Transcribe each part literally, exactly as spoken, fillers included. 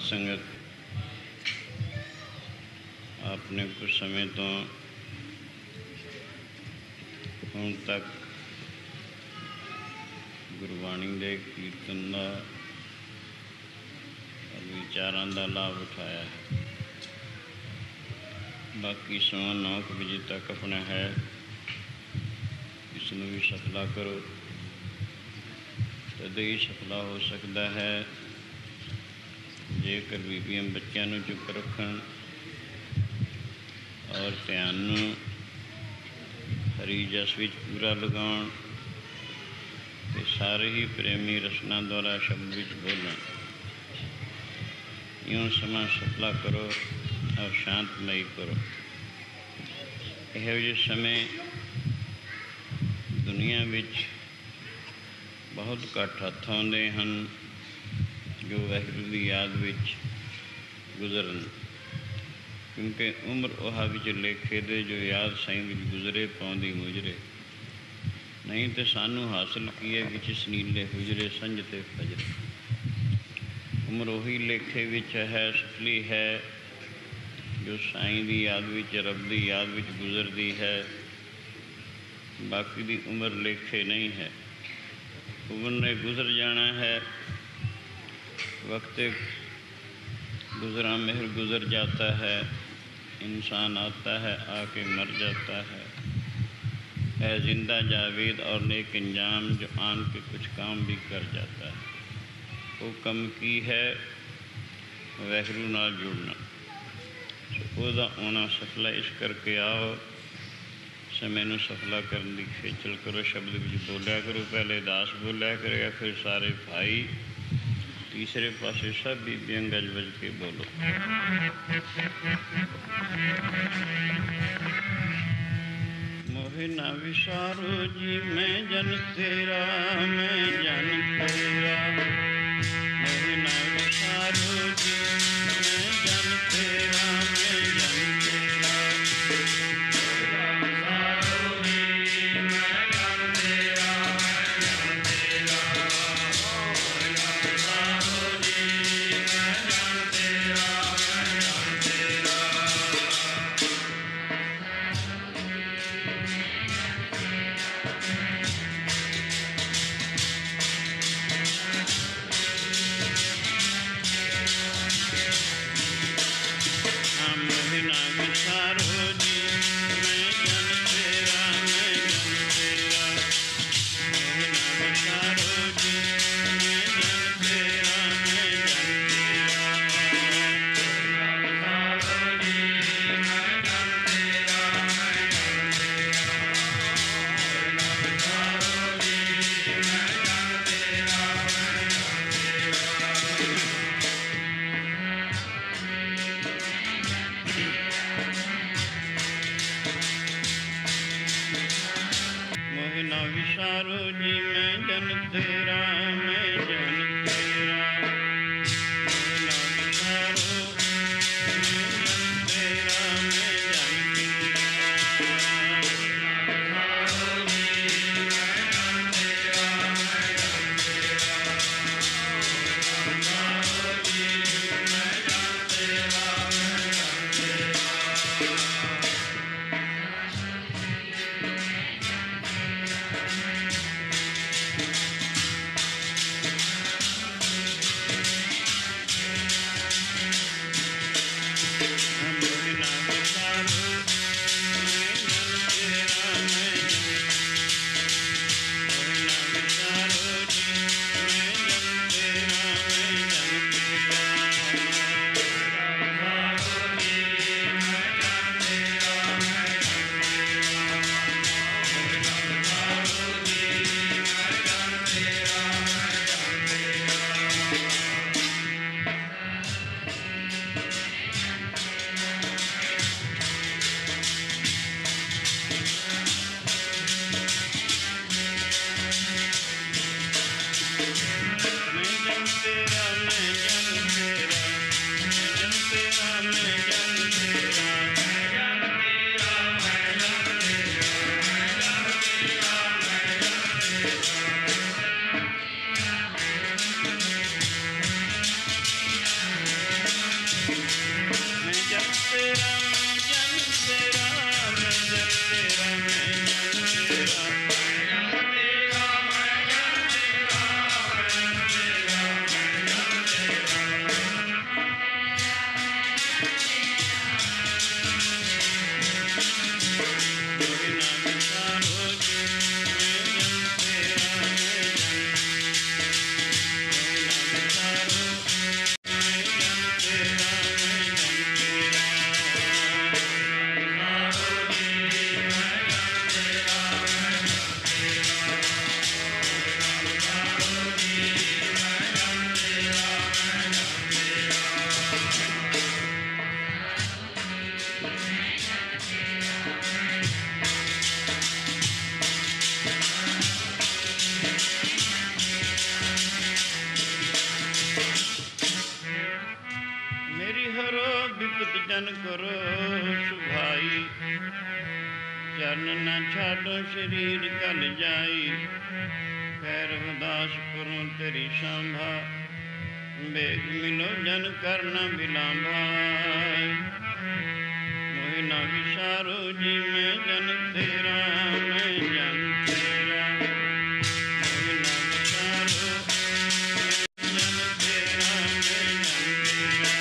संगत, आपने कुछ समय तो ਹੁਣ तक गुरबाणी के कीर्तन का और विचारों का लाभ उठाया है। बाकी सवा नौ बजे तक अपना है, इसनों भी सफला करो, तद ही सफला हो सकता है जेकर बीबियां बच्चों को चुप रखन और ध्यान हरी जस विच पूरा लगाउण ते सारे ही प्रेमी रसना द्वारा शब्द विच बोलन। यूं समा सफला करो और शांतमयी करो। इहो जिहे समय दुनिया विच बहुत घट हथ आउंदे हन जो वाहिगुरू की याद विच गुजरन, क्योंकि उम्र उहा विच लेखे दे जो याद साईं विच गुजरे पाउंदी मुजरे। नहीं तो सानू हासिल की है विच सनीले हुजरे संज ते फजरे। उम्र उही लेखे विच है, सफली है जो साईं की याद विच, रब की याद विच गुजरती है। बाकी दी उम्र लेखे नहीं है। उम्र ने गुजर जाना है, वक्त गुजरा मेहर गुजर जाता है, इंसान आता है आके मर जाता है। है जिंदा जावेद और नेक अंजाम जो आन के कुछ काम भी कर जाता है। वो कम की है वाहिगुरू नाल जुड़ना, ਉਹਦਾ आना सफला इस करके आओ। समय ਨੂੰ सफला करने की खेचल करो, शब्द विच बोलिया करो। पहले दास बोलिया करेगा, फिर सारे भाई, तीसरे पासे सब बीबियां गज बज के बोलो। मोहे ना विसारो जी मैं जन तेरा, मैं जन तेरा। मोहे ना विसारो जी मैं जन तेरा, मैं जन तेरा। ਜਨ ਕਰੋ ਸੁਭਾਈ, ਚਰਨ ਨ ਛਾਡੋ ਸਰੀਰ ਕਲ ਜਾਈ, ਖੈਰ ਉਦਾਸ ਕਰੋ ਤੇਰੀ ਸੰਭਾ, ਬੇਗ ਮਿਲੋ ਜਨ ਕਰਨਾ ਬਿਲਾਂਭਾ। ਮੋਹਿ ਨਾ ਵਿਸਾਰੋ ਜੀ ਮੈਂ ਜਨ ਤੇਰਾ, ਮੈਂ ਜਨ ਤੇਰਾ, ਮੋਹਿ ਨਾ ਵਿਸਾਰੋ ਜਨ ਤੇਰਾ, ਮੈਂ ਜਨ ਤੇਰਾ।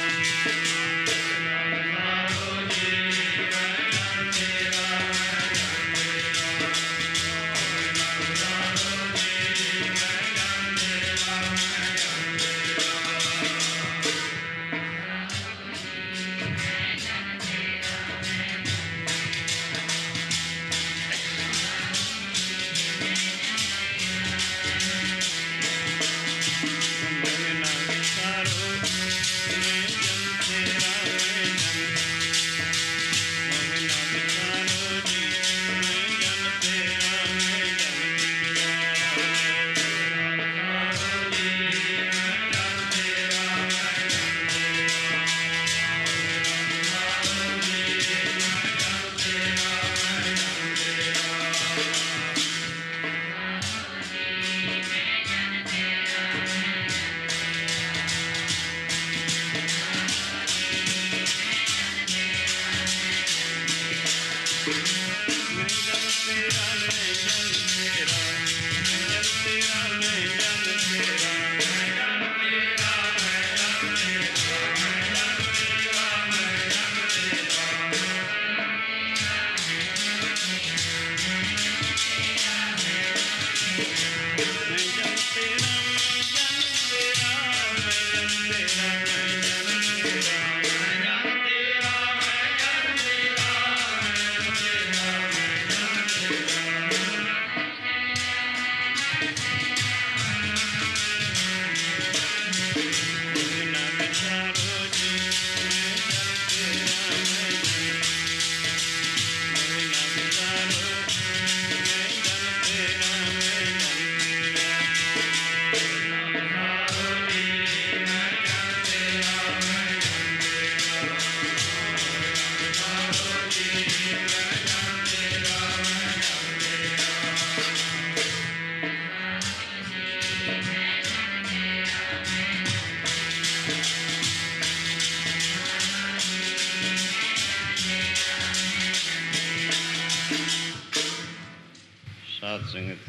ਸਾਧ ਸੰਗਤ,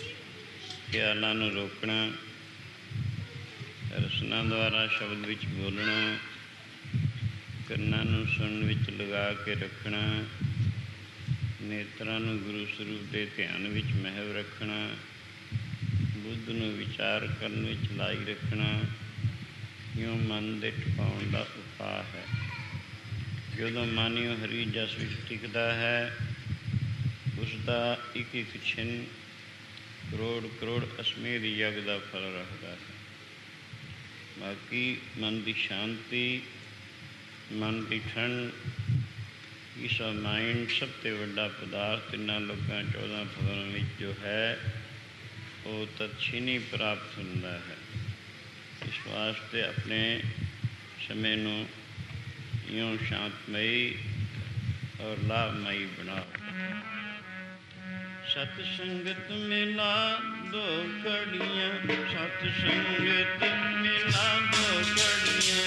ਖਿਆਲਾਂ ਨੂੰ ਰੋਕਣਾ, ਰਸਨਾ ਦੁਆਰਾ ਸ਼ਬਦ ਵਿੱਚ ਬੋਲਣਾ, ਕੰਨਾਂ ਨੂੰ ਸੁਣਨ ਵਿੱਚ ਲਗਾ ਕੇ ਰੱਖਣਾ, ਨੇਤਰਾਂ ਨੂੰ ਗੁਰੂ ਸਰੂਪ ਦੇ ਧਿਆਨ ਵਿੱਚ ਮਹਿਵ ਰੱਖਣਾ, ਬੁੱਧ ਨੂੰ ਵਿਚਾਰ ਕਰਨ ਵਿੱਚ ਲਾਈ ਰੱਖਣਾ, ਇਉਂ ਮਨ ਦੇ ਟਿਕਾਉਣ ਦਾ ਉਪਾਅ ਹੈ। ਜਦੋਂ ਮਨ ਇਉਂ ਹਰੀ ਜਸ ਵਿੱਚ ਟਿਕਦਾ ਹੈ, ਉਸ ਦਾ ਇੱਕ ਇੱਕ ਛਿਨ ਕਰੋੜ ਕਰੋੜ ਅਸਮੇਧ ਯੱਗ ਦਾ ਫਲ ਰੱਖਦਾ ਹੈ। ਬਾਕੀ ਮਨ ਦੀ ਸ਼ਾਂਤੀ, ਮਨ ਦੀ ਠੰਡ, ਪੀਸ ਆਫ ਮਾਈਂਡ ਸਭ ਤੋਂ ਵੱਡਾ ਪਦਾਰਥ ਇਹਨਾਂ ਲੋਕਾਂ ਚੌਦਾਂ ਫਲਾਂ ਵਿੱਚ ਜੋ ਹੈ ਉਹ ਤਤਛਿਨੀ ਪ੍ਰਾਪਤ ਹੁੰਦਾ ਹੈ। ਇਸ ਵਾਸਤੇ ਆਪਣੇ ਸਮੇਂ ਨੂੰ ਇਉਂ ਸ਼ਾਂਤਮਈ ਔਰ ਲਾਭਮਈ ਬਣਾਓ। ਸਤ ਸੰਗਤ ਮਿਲਾ ਦੋ ਘੜੀਆਂ, ਸਤ ਸੰਗਤ ਮਿਲਾ ਦੋ ਘੜੀਆਂ,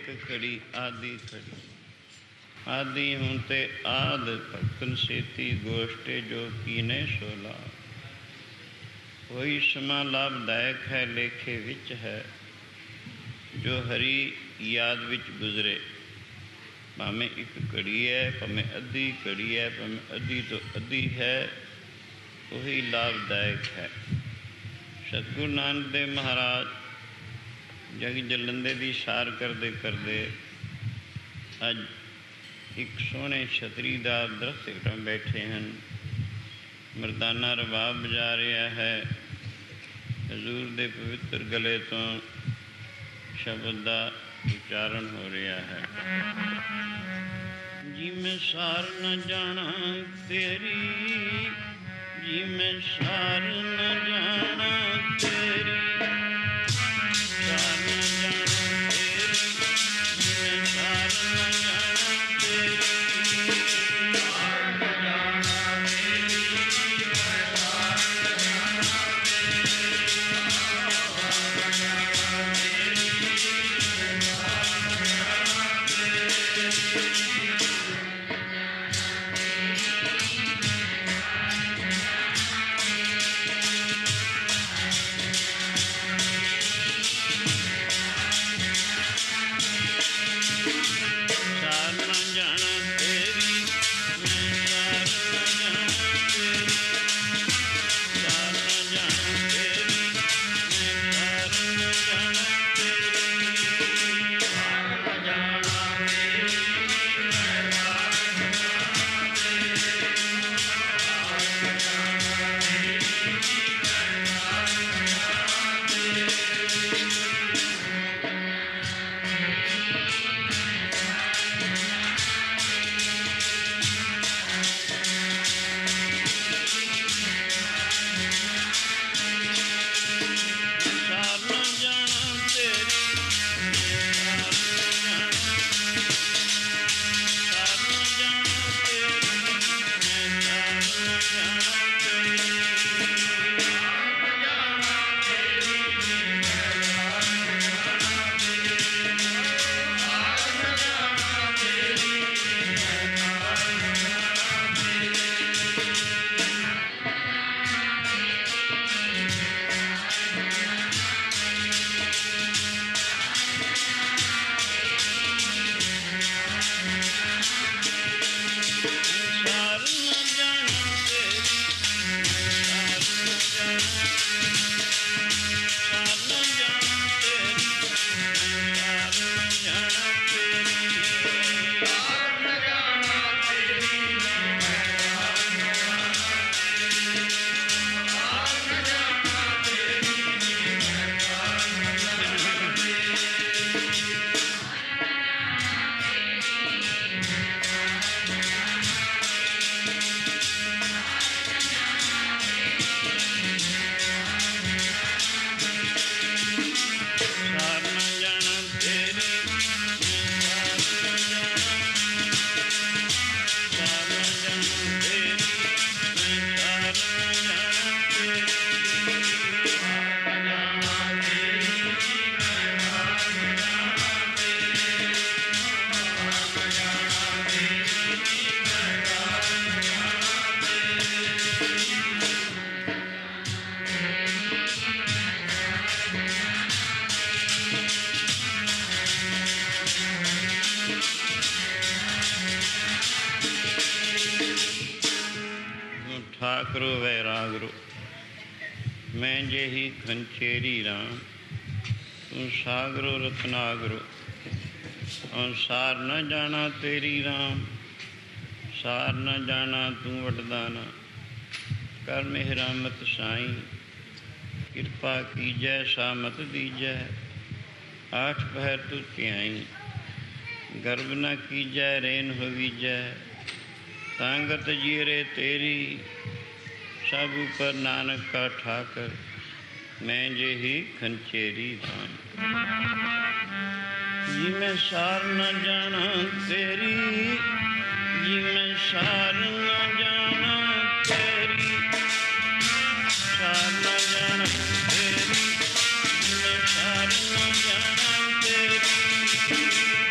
खड़ी आदि खड़ी। आदि हूँ ते आद भक्तन सेती गोष्ठे जो कीने सो लाभ। वही समा लाभदायक है लेखे विच है, जो हरी याद विच गुजरे। भावें एक घड़ी है, भावें अद्धी घड़ी है, भावें अद्धी तो अद्धी है, वही लाभदायक है। सतगुरु नानक देव महाराज जग जलंदे की सार करते करते अज एक सोहने छतरी का दरख्त हेठां बैठे हैं। मरदाना रबाब बजा रहा है। हजूर दे पवित्र गले तो शब्द का उच्चारण हो रहा है। जी मैं सार न जाना तेरी, जी मैं सार न जाना तेरी, सार न जाना तेरी, जी मैं सार न जाना तेरी, सार न जाना तेरी, मैं सार न जाना तेरी, सार न जाना तेरी, मैं सार न जाना तेरी। ठाकरो वैरागरो मैं जेही खंचेरी राम, तू सागरो रत्नागरो और सार न जाना तेरी राम, सार न जाना तू वटदाना। कर मेहरामत साईं, कृपा कीजै सामत दीजै। आठ पहर तू त्याई, गर्भ न कीजै रेन होवीजै। तांगत जीरे तेरी, सब ऊपर नानक का ठाकर। मैं जे ही खंचेरी धाम, जी मैं सार न जाना तेरी, जी मैं सार न जाना तेरी, सार न जाना तेरी, जी मैं सार न जाना तेरी।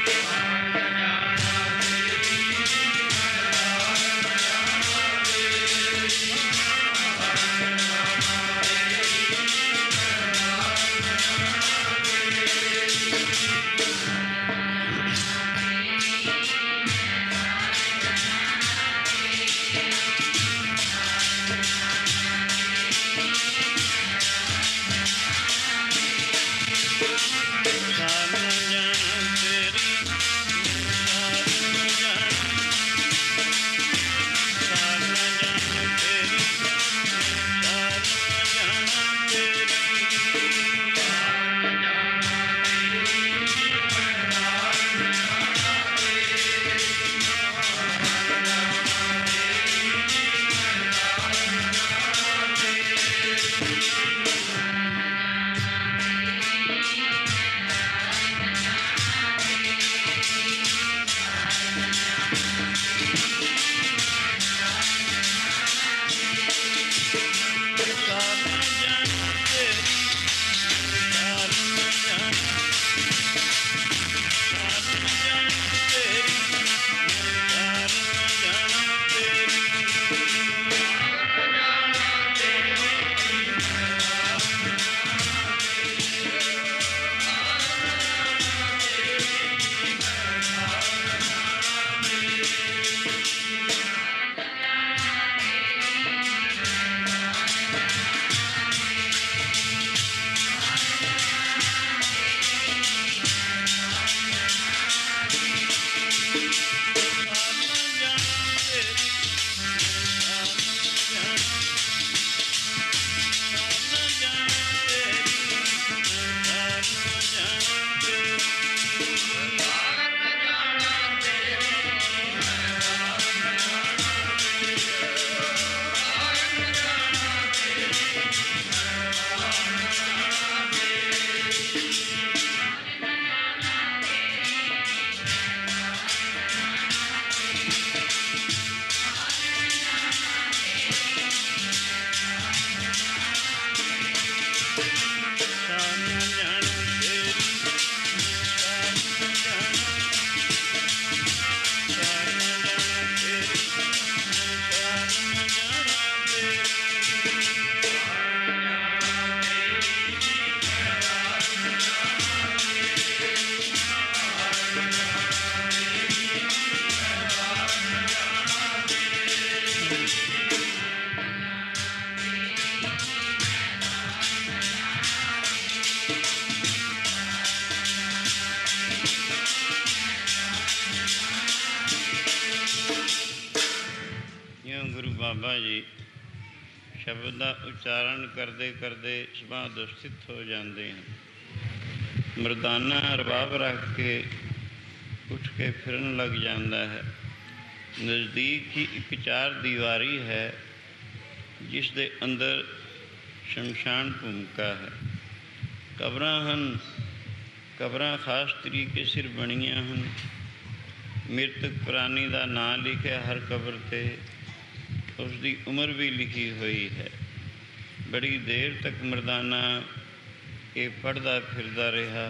बाबा जी शब्द का उच्चारण करते करते समाध स्थित हो जाते हैं। मर्दाना रबाब रख के उठ के फिरन लग जाता है। नज़दीक ही एक चार दीवारी है जिस दे अंदर शमशान भूमिका है। कबरां हन, कबरां खास तरीके सिर बनियां हन। मृतक प्राणी का नाम लिखा हर कबर ते, उसकी उम्र भी लिखी हुई है। बड़ी देर तक मर्दाना ये पढ़ता फिरदा रहा।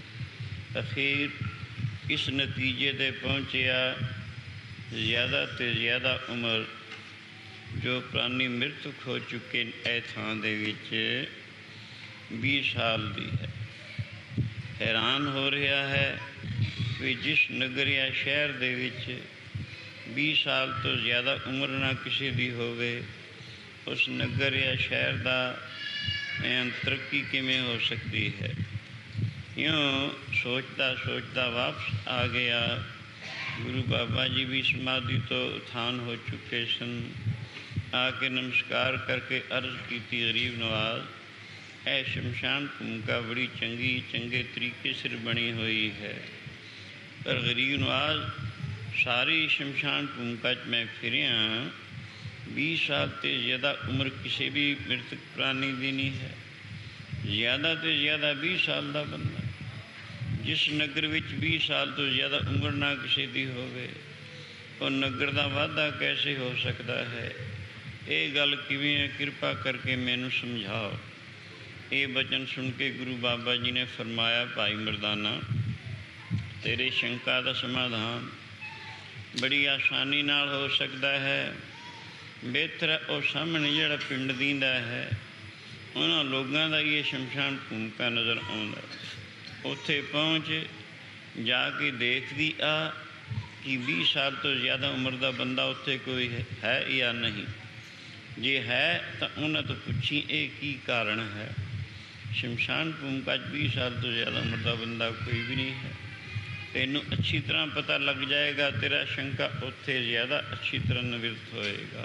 अखीर इस नतीजे ते पहुँचया, ज़्यादा तो ज़्यादा उम्र जो प्राणी मृतक हो चुके ए थां दे विच बीस साल की है। हैरान हो रहा है कि जिस नगर या शहर दे विच बीस साल तो ज़्यादा उम्र ना किसी की होवे, उस नगर या शहर का तरक्की किमें हो सकती है। यूँ सोचता सोचता वापस आ गया। गुरु बाबा जी भी समाधि तो उत्थान हो चुके सन। आके नमस्कार करके अर्ज की गरीब नवाज, ए शमशान भूमिका बड़ी चंगी चंगे तरीके सिर बनी हुई है, पर गरीब नवाज सारी शमशान भूमिका मैं फिरिया, बीस साल तो ज़्यादा उम्र किसी भी मृतक प्राणी की नहीं है। ज़्यादा तो ज़्यादा बीस साल का बंदा, जिस नगर विच बीस साल तो ज़्यादा उम्र ना किसी की होवे, वो नगर का वाधा कैसे हो सकता है। ये गल किवें, कृपा करके मैनू समझाओ। ये वचन सुन के गुरु बाबा जी ने फरमाया, भाई मर्दाना तेरे शंका का समाधान बड़ी आसानी नाल हो सकता है। बेहतर वो सामने जड़ा पिंड दींदा है, उन्होंने लोगों का ये शमशान भूमिका नज़र आता। उत्थे पहुँच जाके देखती आ कि बीस साल तो ज़्यादा उम्र का बंदा उत्थे कोई है या नहीं। जे है तो उन्हें तो पूछी ये की कारण है। शमशान भूमिका बीस साल तो ज़्यादा उम्र का बंदा कोई भी नहीं है। तेनू अच्छी तरह पता लग जाएगा, तेरा शंका उत्थे ज़्यादा अच्छी तरह निवृत्त होएगा।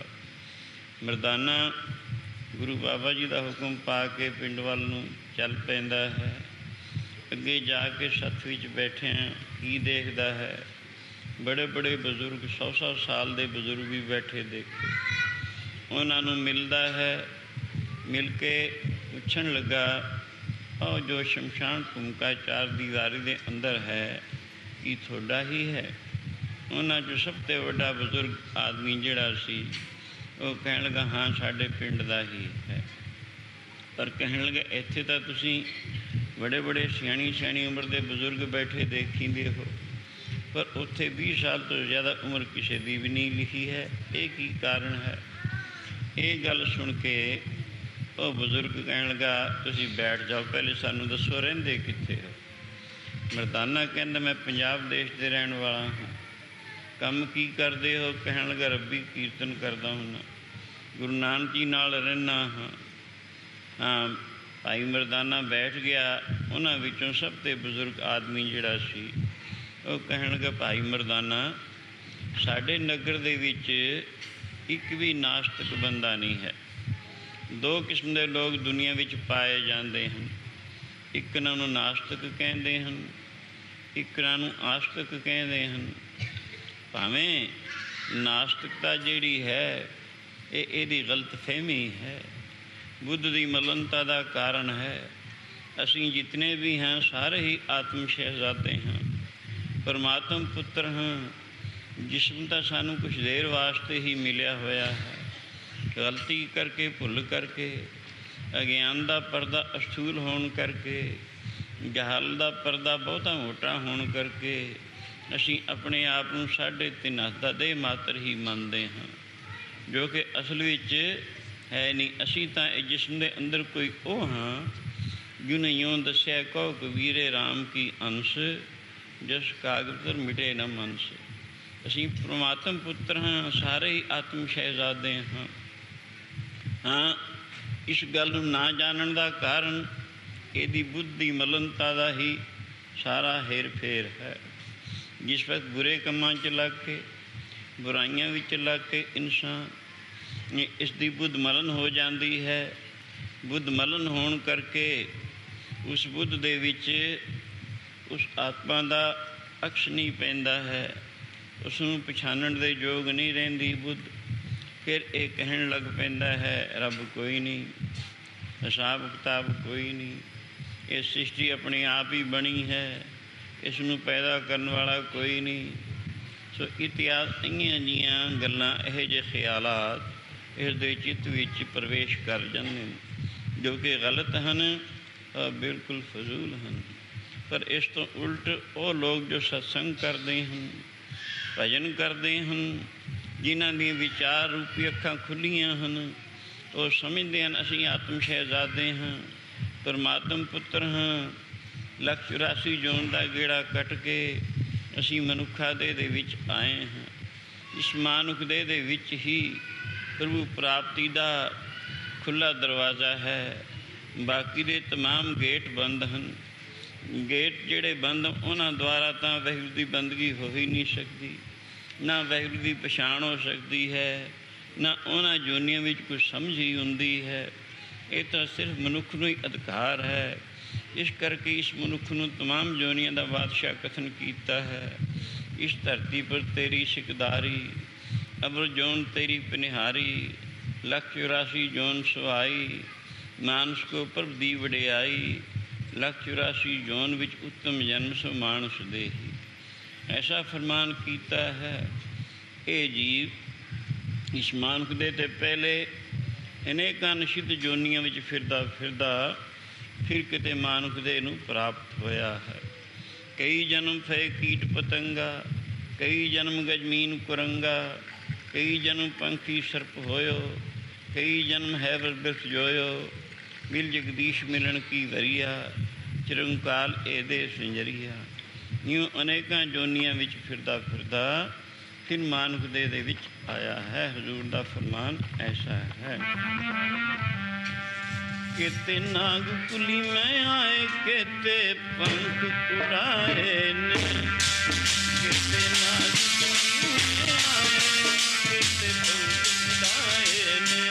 मर्दाना गुरु बाबा जी का हुक्म पा के पिंड वाल नूं चल पैंदा है। अगे जाके सत्थ विच बैठे की देखता है, बड़े बड़े बजुर्ग सौ सौ साल के बजुर्ग भी बैठे देखे। उन्होंने मिलता है, मिल के पूछन लगा, और जो शमशान भूमिका चार दीवारी के अंदर है कि थोड़ा ही है। उन्होंने जो सब तो बड़ा बजुर्ग आदमी जड़ा सी वो कहन लगा, हाँ साढ़े पिंड का ही है। पर कहन लगे इत्थे तो तुसी बड़े बड़े सियाणी सियाणी उम्र के बजुर्ग बैठे देखींदे हो, पर उत्थे बीस साल तो ज़्यादा उम्र किसी की भी नहीं लिखी है। ये की कारण है। ये गल सुन के वो बजुर्ग कहन लगा, तुसी बैठ जाओ, पहले सानू दसो रहिंदे कित्थे हो। मर्दाना कहंदा, मैं पंजाब देश के रहन वाला हाँ। कम की करदे हो? कहन लगा, रब्बी कीर्तन करदा हुन्ना, गुरु नानक जी नाल रहना हाँ। हाँ भाई मर्दाना बैठ गया। उन्हां विचों सब ते बुजुर्ग आदमी जिहड़ा सी वो कहन लगा, भाई मर्दाना साडे नगर दे विच एक भी नास्तिक बंदा नहीं है। दो किस्म के लोग दुनिया विच पाए जाते हैं। एक इन्हों नास्तिक कहते हैं, एक इन्हों आस्तिक कहते हैं। भावें नास्तिकता जिहड़ी है ये इहदी गलत फहमी है, बुद्ध की मलनता का कारण है। असीं जितने भी हैं सारे ही आत्म शहजादे हैं, परमात्म पुत्र हैं। जिस्म तो सानू कुछ देर वास्ते ही मिलिया होया है। गलती करके भुल करके अज्ञान का परदा अस्थूल होने करके जहल का परदा बहुता मोटा होने करके असी अपने आप को साढ़े तीन हत्था दे मात्र ही मानते हैं, जो कि असल विच है नहीं। असी तो जिस्म के अंदर कोई वो हाँ जिन्हें यूँ दस्या, कहो कबीरे राम की अंश जस कागज पर मिटे न मनस। असी परमात्म पुत्र हाँ, सारे ही आत्म शहजादे हाँ। हाँ इस गल ना जानन का कारण यदि बुद्धि मलनता का ही सारा हेर फेर है। जिस वक्त बुरे कामों च लग के बुराइयां विच लग के इंसान ਇਸ ਦੀ ਬੁੱਧ ਮਲਨ ਹੋ ਜਾਂਦੀ ਹੈ। ਬੁੱਧ ਮਲਨ ਹੋਣ ਕਰਕੇ ਉਸ ਬੁੱਧ ਦੇ ਵਿੱਚ ਉਸ ਆਤਮਾ ਦਾ ਅਕਸ਼ ਨਹੀਂ ਪੈਂਦਾ ਹੈ, ਉਸ ਨੂੰ ਪਛਾਣਨ ਦੇ ਯੋਗ ਨਹੀਂ ਰਹਿੰਦੀ ਬੁੱਧ। ਫਿਰ ਇਹ ਕਹਿਣ ਲੱਗ ਪੈਂਦਾ ਹੈ ਰੱਬ ਕੋਈ ਨਹੀਂ, ਹਿਸਾਬ ਕਿਤਾਬ ਕੋਈ ਨਹੀਂ, ਇਹ ਸ੍ਰਿਸ਼ਟੀ ਆਪਣੇ ਆਪ ਹੀ ਬਣੀ ਹੈ, ਇਸ ਨੂੰ ਪੈਦਾ ਕਰਨ ਵਾਲਾ ਕੋਈ ਨਹੀਂ। ਸੋ ਇਤਿਹਾਸ ਇਹੀਆਂ ਜਿਹੀਆਂ ਗੱਲਾਂ, ਇਹੋ ਜਿਹੇ ਖਿਆਲਾਤ ਇਸ ਦੇ ਚਿੱਤ ਵਿੱਚ ਪ੍ਰਵੇਸ਼ ਕਰ ਜਾਂਦੇ ਨੇ, ਜੋ ਕਿ ਗਲਤ ਹਨ, ਬਿਲਕੁਲ ਫਜ਼ੂਲ ਹਨ। ਪਰ ਇਸ ਤੋਂ ਉਲਟ ਉਹ ਲੋਕ ਜੋ ਸਤਸੰਗ ਕਰਦੇ ਹਨ, ਭਜਨ ਕਰਦੇ ਹਨ, ਜਿਨ੍ਹਾਂ ਦੀਆਂ ਵਿਚਾਰ ਰੂਪੀ ਅੱਖਾਂ ਖੁੱਲ੍ਹੀਆਂ ਹਨ, ਉਹ ਸਮਝਦੇ ਹਨ ਅਸੀਂ ਆਤਮ ਸ਼ਹਿਜ਼ਾਦੇ ਹਾਂ, ਪਰਮਾਤਮ ਪੁੱਤਰ ਹਾਂ, ਲੱਖ ਚੁਰਾਸੀ ਜੋਨ ਦਾ ਗੇੜਾ ਕੱਟ ਕੇ ਅਸੀਂ ਮਨੁੱਖਾ ਦੇਹ ਦੇ ਵਿੱਚ ਆਏ ਹਾਂ। ਇਸ ਮਾਨੁੱਖ ਦੇਹ ਦੇ ਵਿੱਚ ਹੀ ਪ੍ਰਭੂ ਪ੍ਰਾਪਤੀ ਦਾ ਖੁੱਲ੍ਹਾ ਦਰਵਾਜ਼ਾ ਹੈ। ਬਾਕੀ ਦੇ ਤਮਾਮ ਗੇਟ ਬੰਦ ਹਨ। ਗੇਟ ਜਿਹੜੇ ਬੰਦ, ਉਹਨਾਂ ਦੁਆਰਾ ਤਾਂ ਵਾਹਿਗੁਰੂ ਦੀ ਬੰਦਗੀ ਹੋ ਹੀ ਨਹੀਂ ਸਕਦੀ, ਨਾ ਵਾਹਿਗੁਰੂ ਦੀ ਪਛਾਣ ਹੋ ਸਕਦੀ ਹੈ, ਨਾ ਉਹਨਾਂ ਜੋਨੀਆਂ ਵਿੱਚ ਕੁਝ ਸਮਝ ਹੀ ਹੁੰਦੀ ਹੈ। ਇਹ ਤਾਂ ਸਿਰਫ ਮਨੁੱਖ ਨੂੰ ਹੀ ਅਧਿਕਾਰ ਹੈ। ਇਸ ਕਰਕੇ ਇਸ ਮਨੁੱਖ ਨੂੰ ਤਮਾਮ ਜੋਨੀਆਂ ਦਾ ਬਾਦਸ਼ਾਹ ਕਥਨ ਕੀਤਾ ਹੈ। ਇਸ ਧਰਤੀ ਪਰ ਤੇਰੀ ਸਿਕਦਾਰੀ, ਅਬਰ ਜੋਨ ਤੇਰੀ ਪਨਿਹਾਰੀ, ਲੱਖ ਚੁਰਾਸੀ ਜੋਨ ਸੁਹਾਈ, ਮਾਨਸ ਕੋ ਪ੍ਰਭ ਦੀ ਵਡਿਆਈ, ਲੱਖ ਚੁਰਾਸੀ ਜੋਨ ਵਿੱਚ ਉੱਤਮ ਜਨਮ ਸੋ ਮਾਨਸ ਦੇਹੀ। ਐਸਾ ਫਰਮਾਨ ਕੀਤਾ ਹੈ। ਇਹ ਜੀਵ ਇਸ ਮਾਨੁੱਖ ਦੇ ਤੇ ਪਹਿਲੇ ਅਨੇਕਾਂ ਨਿਸ਼ਿਧ ਜੋਨੀਆਂ ਵਿੱਚ ਫਿਰਦਾ ਫਿਰਦਾ ਫਿਰ ਕਿਤੇ ਮਾਨੁੱਖ ਦੇ ਨੂੰ ਪ੍ਰਾਪਤ ਹੋਇਆ ਹੈ। ਕਈ ਜਨਮ ਫਏ ਕੀਟ ਪਤੰਗਾ, ਕਈ ਜਨਮ ਗਜਮੀਨ ਕੁਰੰਗਾ, ਕਈ ਜਨਮ ਪੰਖੀ ਸਰਪ ਹੋਇਓ, ਕਈ ਜਨਮ ਹੈਵਰ ਬਿਰਖ ਜੋਇਓ, ਮਿਲ ਜਗਦੀਸ਼ ਮਿਲਣ ਕੀ ਵਰੀਆ, ਚਿਰੰਕਾਲ ਇਹਦੇ ਸਿੰਜਰੀਆ। ਇਉਂ ਅਨੇਕਾਂ ਜੋਨੀਆਂ ਵਿੱਚ ਫਿਰਦਾ ਫਿਰਦਾ ਫਿਰ ਮਾਨੁੱਖ ਦੇਹ ਦੇ ਵਿੱਚ ਆਇਆ ਹੈ। ਹਜ਼ੂਰ ਦਾ ਫਰਮਾਨ ਐਸਾ ਹੈ। ਕਿਤੇ ਨਾਗ ਕੁਲੀ ਮੈਂ ਆਏ, ਕਿਤੇ ਪੰਖ ਉਡਾਏ ਨੇ, ਕਿਤੇ ਨਾਗ ਕੁਲੀ ਮੈਂ ਆਏ, ਕਿਤੇ ਪੰਖ ਉਡਾਏ ਨੇ,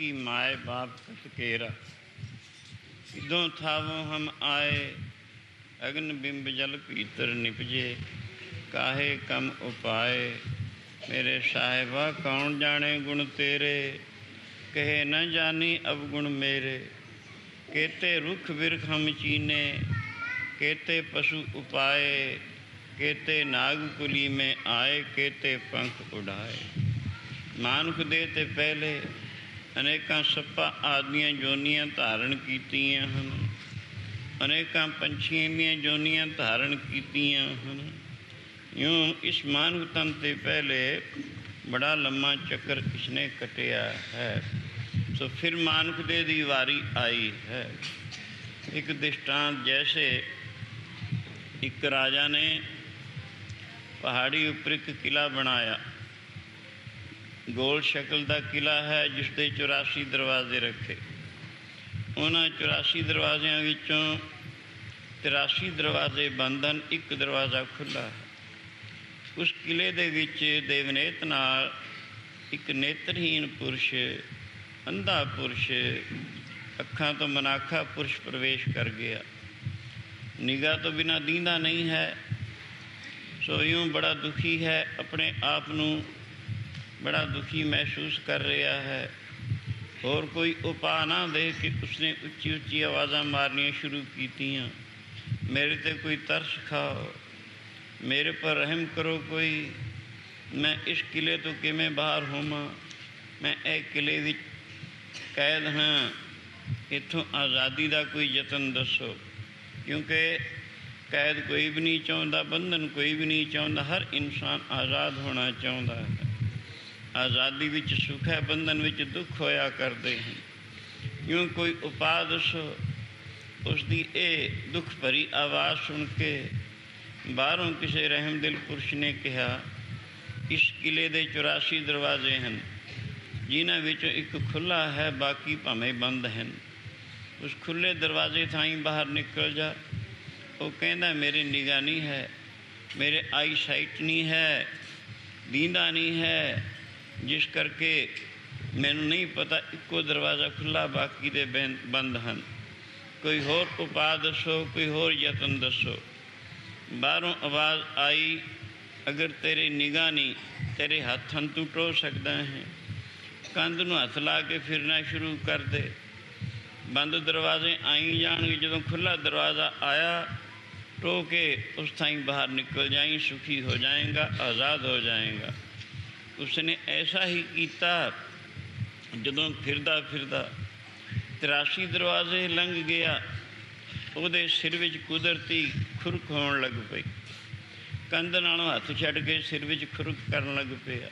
की माए बाप कत केरा। इदों थावों हम आए अग्न बिंब जल भीतर निपजे, काहे कम उपाय मेरे साहिबा कौन जाने गुण तेरे, कहे न जानी अवगुण मेरे। केते रुख बिरख हम चीने, केते पशु उपाए, केते नाग कुली में आए, केते पंख उड़ाए। मानुख दे ते पहले अनेकां सप्पा आदियां जोनियां धारण कीतियां हन, अनेकां पंछियां दीयां जोनियां धारण कीतियां हन। यूं इस मानुख तन ते पहले बड़ा लम्मा चक्कर इसने कटिया है। सो फिर मानुख दे दी वारी आई है। एक दृष्टांत, जैसे एक राजा ने पहाड़ी उपर एक किला बनाया, गोल शक्ल का किला है जिसके चौरासी दरवाजे रखे। उन्होंने चौरासी दरवाज़ियां विचों तिरासी दरवाजे बंद हैं, एक दरवाज़ा खुला है। उस किले दे विच देवनेत नाल एक नेत्रहीन पुरुष, अंधा पुरुष, अखां तो मनाखा पुरुष प्रवेश कर गया। निगाह तो बिना दींदा नहीं है। सो यूँ बड़ा दुखी है, अपने आप नूं बड़ा दुखी महसूस कर रहा है। और कोई उपाय ना दे के उसने उच्ची उच्ची आवाज़ां मारनियां शुरू कीतियां, मेरे ते कोई तरस खाओ, मेरे पर रहम करो कोई, मैं इस किले तो किवें बाहर होवां, मैं ए किले विच कैद हाँ, इत्थों आज़ादी का कोई यतन दसो। क्योंकि कैद कोई भी नहीं चाहता, बंधन कोई भी नहीं चाहता, हर इंसान आज़ाद होना चाहता है। आज़ादी विच सुख है, बंधन विच दुख होया करते हैं। यूँ कोई उपाय दसो। उसकी ये दुख भरी आवाज़ सुन के बाहरों किसी रहमदिल पुरुष ने कहा, इस किले के चौरासी दरवाजे हैं, जिन्हां विचों एक खुला है, बाकी भावें बंद हैं। उस खुले दरवाजे थाई बाहर निकल जा। वो कहता मेरी निगाह नहीं है, मेरे आई साइट नहीं है, दींदा नहीं है, जिस करके मैनू नहीं पता इको दरवाज़ा खुला, बाकी दे बंद हैं। कोई होर उपाय दसो, कोई होर यतन दसो। बाहरों आवाज़ आई, अगर तेरी निगाह नहीं, तेरे हत्थां तू टो सकता है, कंध नूं हथ ला के फिरना शुरू कर दे। बंद दरवाजे आई जाणगे, जदों खुला दरवाज़ा आया टो के उस थाई बाहर निकल जाई, सुखी हो जाएगा, आज़ाद हो जाएगा। उसने ऐसा ही किया। जदों फिरदा फिरदा तिरासी दरवाजे लंघ गया, ਉਹਦੇ सिर विच कुदरती खुरक होण लग पई। कंध नालों हथ छड्ड के सिर विच खुरक करन लग पिया।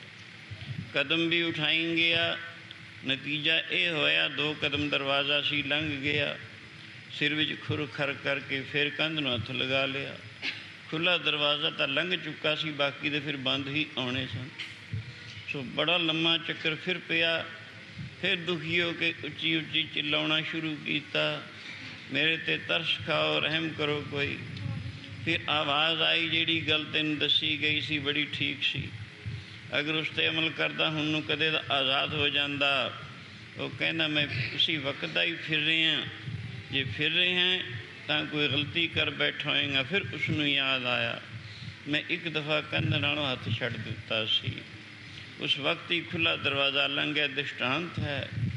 कदम भी उठाई गया, नतीजा ये होया दो कदम दरवाज़ा सी लंघ गया, सिर विच खुर खर करके फिर कंध नूं हथ लगा लिया। खुला दरवाज़ा तो लंघ चुका सी, बाकी दे फिर बंद ही आने सन। सो बड़ा लम्मा चक्कर फिर पिया। फिर दुखी हो के उच्ची उच्ची चिल्लाउणा शुरू किया, मेरे ते तरस खाओ, रहम करो कोई। फिर आवाज़ आई, जिहड़ी गल तैनूं दसी गई सी बड़ी ठीक सी, अगर उस पर अमल करदा हुण नूं कदे दा आज़ाद हो जाता। वो कहना मैं उसी वक्त का ही फिर रहे हैं, जे फिर रहे हैं तो कोई गलती कर बैठा होएगा। फिर उसनूं याद आया, मैं एक दफ़ा कंध नालों हथ छड्ड दिता सी, उस वक्त ही खुला दरवाज़ा लंघे। दृष्टांत है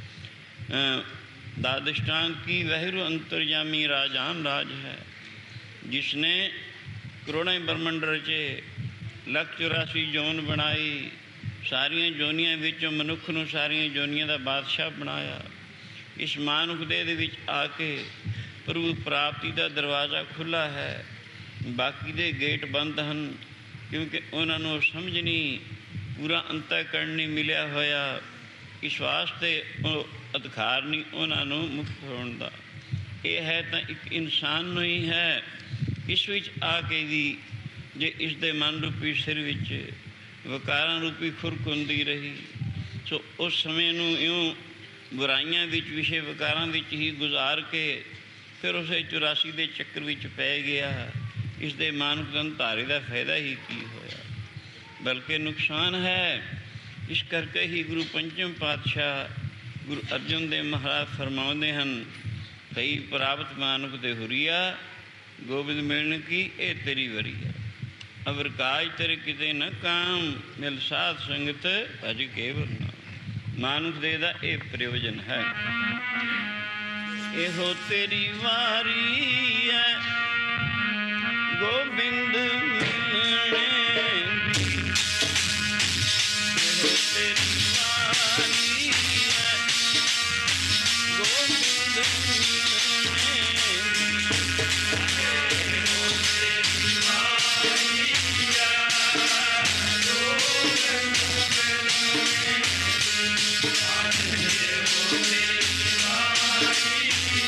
दा दृष्टांत की वहिरु अंतर्यामी राजान राज है, जिसने करोड़ों ब्रह्मंड रचे, लख चौरासी जोन बनाई, सारिया जोनियां विचों मनुख नूं सारिया जोनियां दा बादशाह बनाया। इस मानुख देह दे विच आके प्रभु प्राप्ति का दरवाज़ा खुला है, बाकी दे गेट बंद हैं, क्योंकि उन्होंने समझ नहीं, पूरा अंतःकरण नहीं मिलिया होया। इस वास्ते अधिकार नहीं उन्होंने मुक्त होने का। यह है तो एक इंसान नूं ही है। इस विच आके भी जे इस दे मन रूपी सिर विच विकारां रूपी खुरक हुंदी रही, सो उस समय नूं यूं बुराइयां विच विषय विकारां विच ही गुजार के फिर उस चौरासी के चक्कर विच पै गया। इस दे मानव धंधारे का फायदा ही की होया, बल्कि नुकसान है। इस करके ही गुरु पंचम पातशाह ਗੁਰੂ ਅਰਜਨ ਦੇਵ ਮਹਾਰਾਜ ਫਰਮਾਉਂਦੇ ਹਨ, ਕਈ ਪ੍ਰਾਪਤ ਮਾਨੁਖ ਦੇ ਹੁਰੀਆ, ਗੋਬਿੰਦ ਮਿਲਣ ਕੀ ਇਹ ਤੇਰੀ ਵਰੀਆ। ਅਵਰ ਕਾਜ ਤੇਰੇ ਕਿਤੇ ਨ ਕਾਮ, ਮਿਲ ਸਾਧ ਸੰਗਤ ਭਜ ਕੇਵਲ ਨਾਮ। ਮਾਨੁਖ ਦੇ ਦਾ ਇਹ ਪ੍ਰਯੋਜਨ ਹੈ। ਇਹੋ ਤੇਰੀ ਵਾਰੀ ਹੈ ਗੋਬਿੰਦ ਮਿਲਣੇ ਦੀ, ਇਹੋ ਤੇਰੀ ਵਾਰੀ ਹੈ ਗੋਬਿੰਦ ਮਿਲਣੇ ਦੀ, ਇਹੋ ਤੇਰੀ ਵਾਰੀ ਹੈ ਗੋਬਿੰਦ ਮਿਲਣੇ ਦੀ, ਇਹੋ ਤੇਰੀ ਵਾਰੀ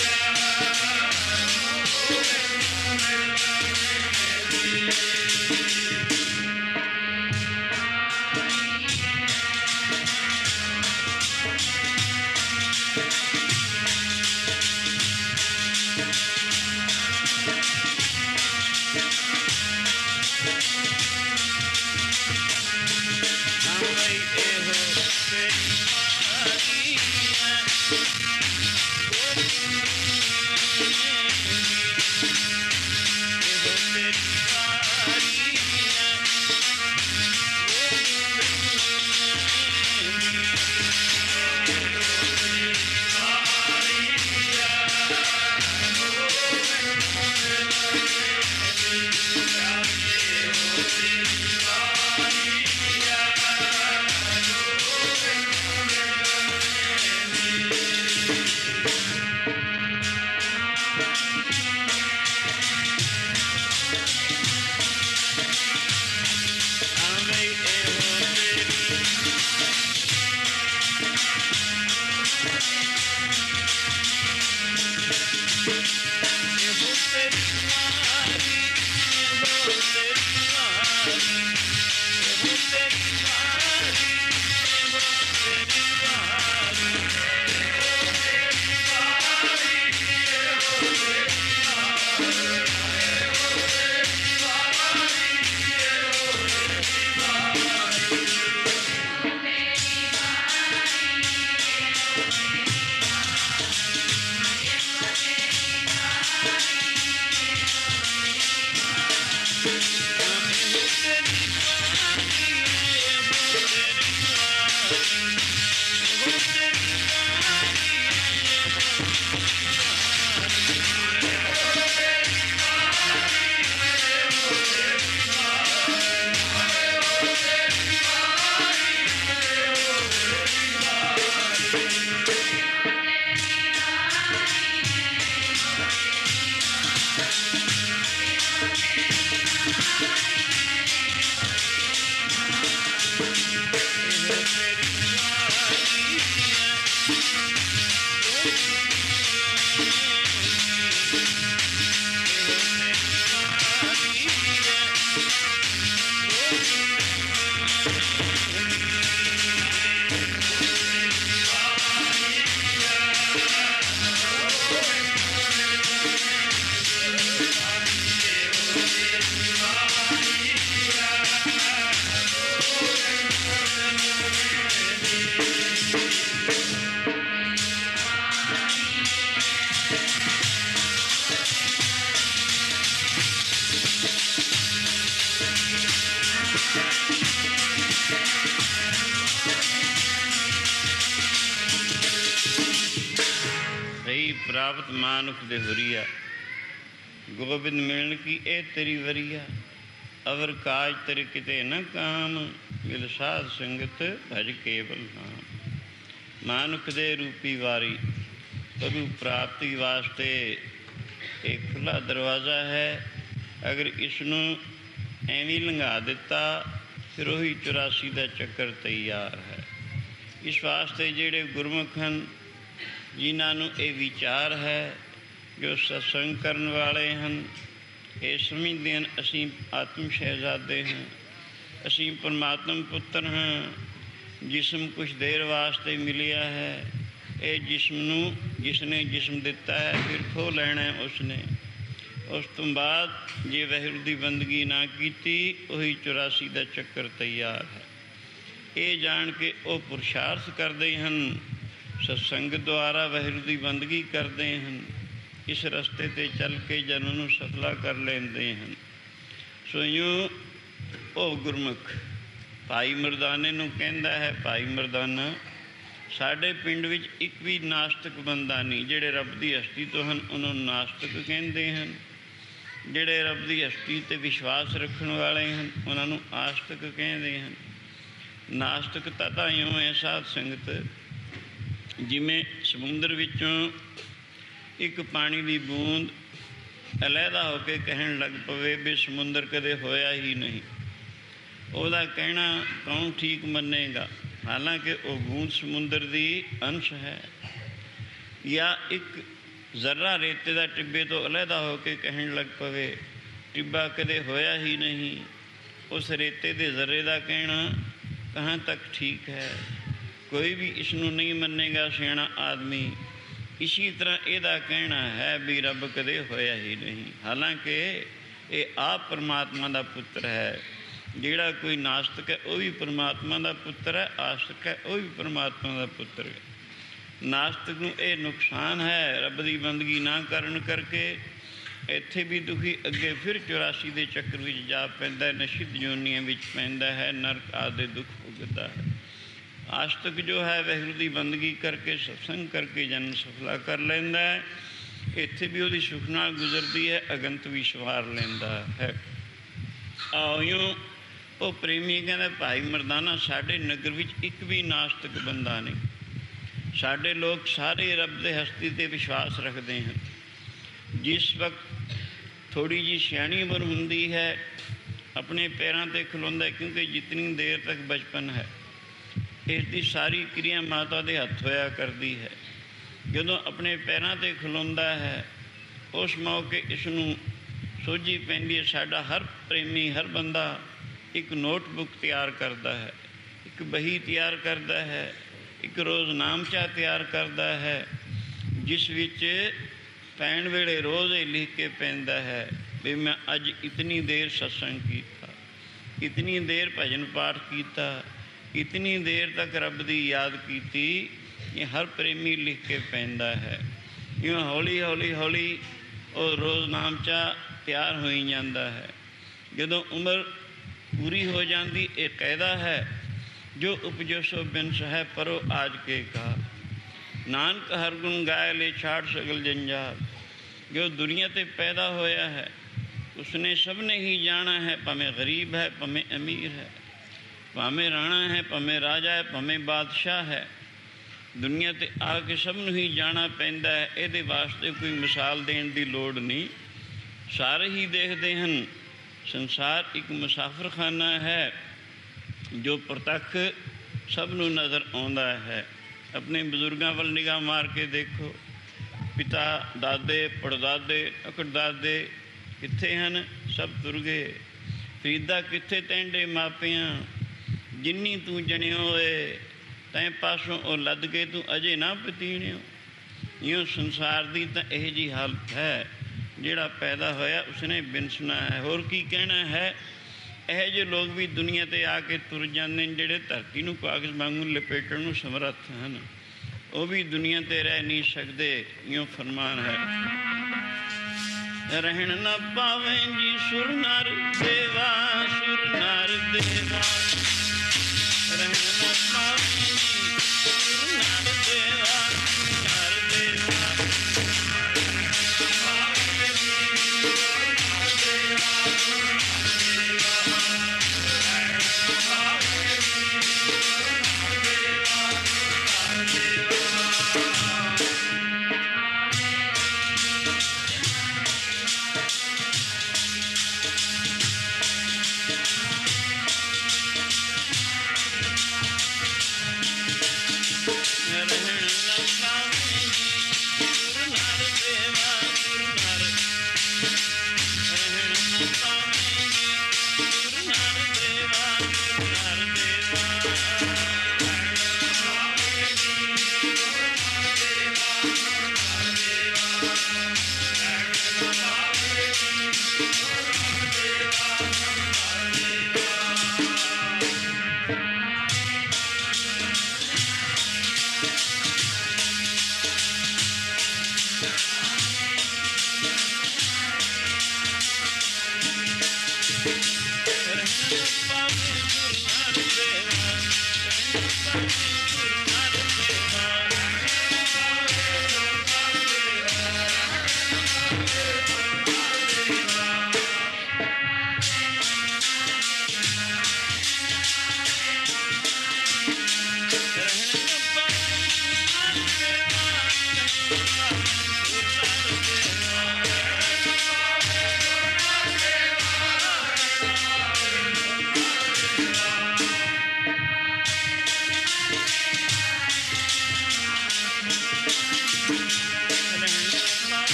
ਪ੍ਰਾਪਤ ਮਾਨੁਖ ਦੇ ਹੁਰੀਆ, ਗੋਬਿੰਦ ਮਿਲਣ ਕੀ ਇਹ ਤੇਰੀ ਵਰੀਆ। ਅਵਰ ਕਾਜ ਤੇਰੇ ਕਿਤੇ ਨ ਕਾਮ, ਮਿਲ ਸਾਧ ਸੰਗਤ ਭਜ ਕੇਵਲ ਨਾਮ। ਮਾਨੁਖ ਦੇ ਰੂਪੀ ਵਾਰੀ ਪ੍ਰਭੂ ਪ੍ਰਾਪਤੀ ਵਾਸਤੇ ਇਹ ਖੁੱਲ੍ਹਾ ਦਰਵਾਜ਼ਾ ਹੈ। ਅਗਰ ਇਸ ਨੂੰ ਐਵੇਂ ਲੰਘਾ ਦਿੱਤਾ ਫਿਰ ਉਹੀ ਚੁਰਾਸੀ ਦਾ ਚੱਕਰ ਤਿਆਰ ਹੈ। ਇਸ ਵਾਸਤੇ ਜਿਹੜੇ ਗੁਰਮੁਖ ਹਨ, ਜਿਨ੍ਹਾਂ ਨੂੰ ਇਹ ਵਿਚਾਰ ਹੈ, ਜੋ ਸਤਸੰਗ ਕਰਨ ਵਾਲੇ ਹਨ, ਇਹ ਸਮਝਦੇ ਹਨ ਅਸੀਂ ਆਤਮ ਸ਼ਹਿਜ਼ਾਦੇ ਹਾਂ, ਅਸੀਂ ਪਰਮਾਤਮਾ ਪੁੱਤਰ ਹਾਂ। ਜਿਸਮ ਕੁਛ ਦੇਰ ਵਾਸਤੇ ਮਿਲਿਆ ਹੈ। ਇਹ ਜਿਸਮ ਨੂੰ ਜਿਸ ਨੇ ਜਿਸਮ ਦਿੱਤਾ ਹੈ ਫਿਰ ਖੋਹ ਲੈਣਾ ਉਸਨੇ। ਉਸ ਤੋਂ ਬਾਅਦ ਜੇ ਵਾਹਿਗੁਰੂ ਦੀ ਬੰਦਗੀ ਨਾ ਕੀਤੀ, ਉਹੀ ਚੁਰਾਸੀ ਦਾ ਚੱਕਰ ਤਿਆਰ ਹੈ। ਇਹ ਜਾਣ ਕੇ ਉਹ ਪੁਰਸ਼ਾਰਥ ਕਰਦੇ ਹਨ सत्संग द्वारा वाहिगुरू की बंदगी करते हैं। इस रस्ते ते चल के जन्म नूं सफला कर लेंदे हैं। सो यूँ ओ गुरमुख भाई मरदाने नूं कहंदा है, भाई मरदाना साडे पिंड विच एक भी नास्तिक बंदा नहीं। जिहड़े रब की हस्ती तो हैं उन्होंने नास्तिक कहते हैं, जिहड़े रब की हस्ती ते विश्वास रखने वाले हैं उन्होंने आस्तिक कहते हैं। नास्तिकता तो इउं है साध संगत, जिमें समुंदर विचों एक पानी की बूंद अलहदा होकर कहन लग पवे भी समुंदर कदे होया ही नहीं। ਉਹਦਾ कहना कौन ठीक मनेगा, हालांकि वो बूंद समुंदर की अंश है। या एक जर्रा रेते का टिब्बे तो अलहदा होकर कहन लग पवे टिब्बा कदे होया ही नहीं। उस रेते के जर्रे का कहना कहाँ तक ठीक है। कोई भी इसनों नहीं मनेगा सियाणा आदमी। इसी तरह ਇਹਦਾ कहना है भी रब कदे होया ही नहीं, हालांकि ये आप परमात्मा का पुत्र है। ਜਿਹੜਾ कोई नास्तिक है वह भी परमात्मा का पुत्र है, आस्तिक है वह भी परमात्मा का पुत्र है। नास्तिक नूं ये नुकसान है रब की बंदगी ना करन करके इत्थे भी दुखी, अगे फिर चौरासी के चक्कर में जा पैंदा है, नशित जोनियां विच पैंदा है, नरक आदि दुख भुगतदा है। आस्तिक जो है वाहिगुरू की बंदगी करके सत्संग करके जन्म सफला कर लेंदा है। इत्थे भी वो सुख नाल गुजरती है, अगंत भी सवार लेंदा है। आओ यूँ वो प्रेमी कहता भाई मरदाना साढ़े नगर विच एक भी नास्तिक बंदा नहीं। साढ़े लोग सारे रब के हस्ती ते विश्वास रखते हैं। जिस वक्त थोड़ी जी सियाणी उम्र हुंदी है अपने पैरों ते खलोंदा है, क्योंकि जितनी देर तक बचपन है इसकी सारी क्रिया माता के हथ होया करती है। जदों अपने पैरों ते खलोंदा है उस मौके इसनूं सोझी पैंदी है। साडा हर प्रेमी हर बंदा एक नोटबुक तैयार करता है, एक बही तैयार करता है, एक रोज़ नामचा तैयार करता है, जिस विच पैण वेले रोज़ ये लिख के पैंदा है भी मैं अज इतनी देर सत्संग कीता, इतनी देर भजन पाठ कीता, इतनी देर तक रब की याद की। ये हर प्रेमी लिख के पैंदा है। यूँ हौली हौली हौली और रोज़ नामचा तैयार हो ही जाता है। जदों उम्र पूरी हो जाती एक कहदा है जो उपजो सो बिनस है परो आज के का, नानक हर गुण गाय ले छाड़ सगल जंजाल। जो दुनिया ते पैदा होया है उसने सब ने ही जाना है, भावें गरीब है भावें अमीर है, भावें राणा है भावें राजा है भावें बादशाह है। दुनिया ते आके सब नूं ही जाना पैंदा है। इहदे वास्ते कोई मिसाल देण दी लोड़ नहीं, सारे ही देखते हैं। संसार एक मुसाफिर खाना है जो प्रतख सब नूं नज़र आउंदा है। अपने बजुर्गों वाल निगाह मार के देखो, पिता दादे पड़दादे अकड़दादे कित्थे हैं, सब तुर गए। फरीदा कित्थे तैंडे मापियां, जिन्नी तू जनियो होए तैं पासों ओ लद के तू अजे ना पतीणियो। यूँ संसार की तो यह जी हालत है, जिहड़ा पैदा होया उसने बिनसना है। होर की कहना है। यह जो लोग भी दुनिया ते आके तुर जाते हैं, जिहड़े धरती नूं कागज़ वांगू लपेटण नूं समर्थ हैं, वो भी दुनिया ते रह नहीं सकते। यूँ फरमान है रहन न पावें जी सुर नर देवा, सुर नर देवा, रहन न पावें जी सुर नर देवा, नर देवा।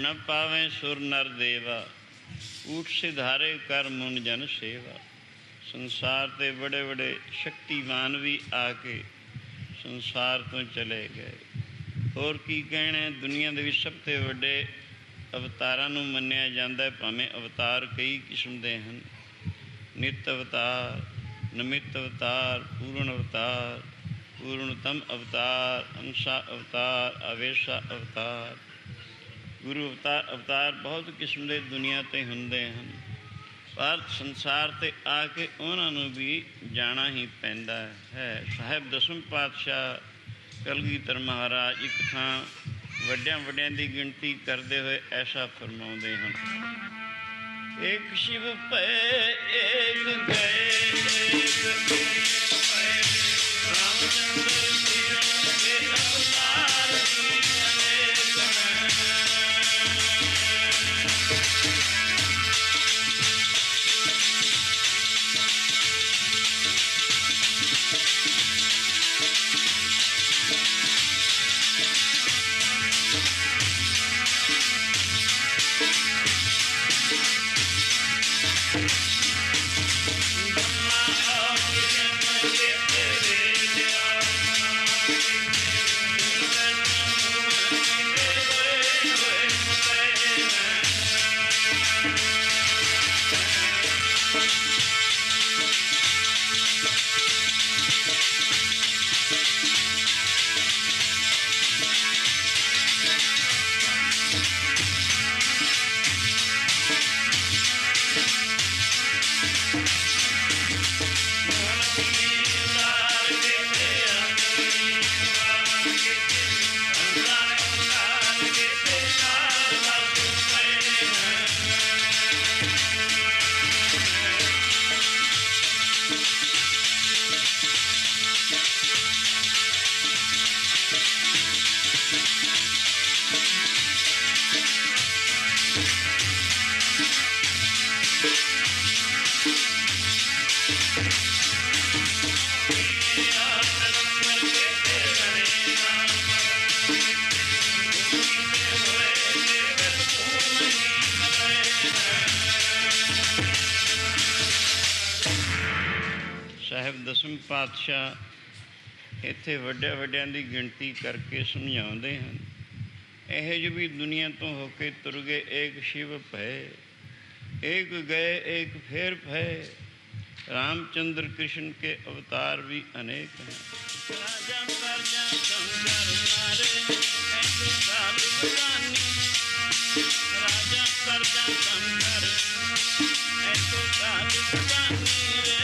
न पावें सुर नर देवा, ऊठ सिधारे कर मुन जन सेवा। संसार ते बड़े बड़े शक्तिमान भी आके संसार तो चले गए। होर की कहने, दुनिया दे विच सब ते वड्डे अवतारां नूं मन्निया जांदा है। भावें अवतार कई किस्म दे हन, नित अवतार, नमित अवतार, पूर्ण अवतार, पूर्णतम अवतार, अंशा अवतार, आवेशा अवतार, गुरु अवतार। अवतार बहुत किस्म के दुनिया ते हुंदे हन, पर संसार ते आके उन्हां नूं भी जाना ही पैंदा है। साहिब दसम पातशाह कलगीधर महाराज एक थां वड्डियां वड्डियां दी गिनती करते हुए ऐसा फरमाउंदे हन। एक शिव पे एक गए, एक गए रामचंद्र कृष्ण के अवतार अनेक हैं। साहिब दसम पातशाह इत्थे वड्डिया वड्डियां दी गिनती करके समझाउंदे हन। ਇਹੋ ਜਿਹੇ भी दुनिया तो होके तुर गए, एक शिव भय, एक गए एक फिर भय। रामचंद्र कृष्ण के अवतार भी अनेक हैं। राजा प्रजा संगर मारे ऐसे काल बगानी, राजा प्रजा संगर ऐसे काल बगानी रे।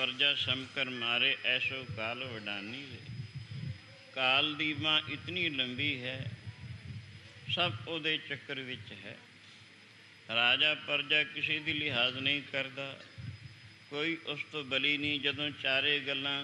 परजा समकर मारे ऐसो काल वडानी रे। काल दी बाँ इतनी लंबी है, सब उहदे चक्कर विच है। राजा परजा किसी दी लिहाज नहीं करता, कोई उस तो बली नहीं। जदों चारे गल्लां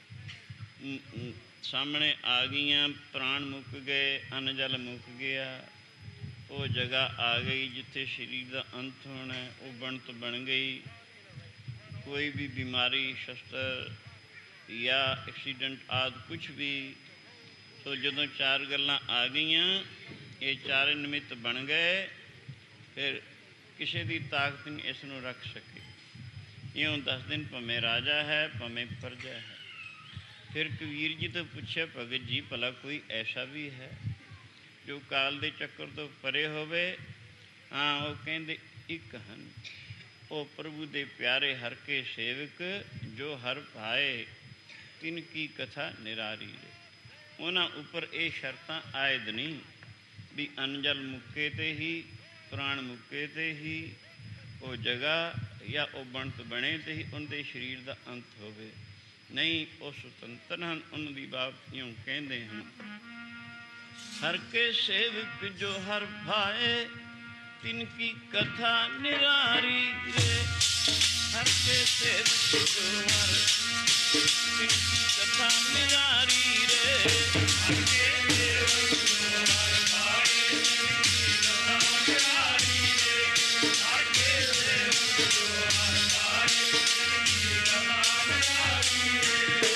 सामने आ गईयां, प्राण मुक गए, अन्न जल मुक गया, वो जगह आ गई जिथे शरीर का अंत होना है, वो बनत बन गई। कोई भी बीमारी, शस्त्र या एक्सीडेंट आदि कुछ भी, तो जदों चार गल्लां आ गईयां, ये चारे निमित्त बन गए, फिर किसी की ताकत नहीं इस नूं रख सके। इउं दस दिन भावें राजा है भावें प्रजा है। फिर कबीर जी तो पूछे, भगत जी भला कोई ऐसा भी है जो काल दे चक्कर तो परे होवे? हाँ, वो कहंदे एक हन, वो प्रभु दे प्यारे हर के सेवक जो हर भाए तिन की कथा निरारी है। उन्हां उपर ये शर्तां आयद नहीं भी अन्न जल मुक्के ते ही, प्राण मुक्के ते ही, वो जगह या वो बनत बने ते ही उनके शरीर का अंत होवे। नहीं, वो सुतंत्र हैं। उनकी बात यूँ कहते हैं, हर के सेवक जो हर भाए तिनकी कथा निरारी रे। हर के सेवक जो हर तिनकी कथा निरारी रे। हर के सेवक जो हर भाए तिनकी कथा निरारी रे। हर के सेवक जो हर भाए तिनकी कथा निरारी रे।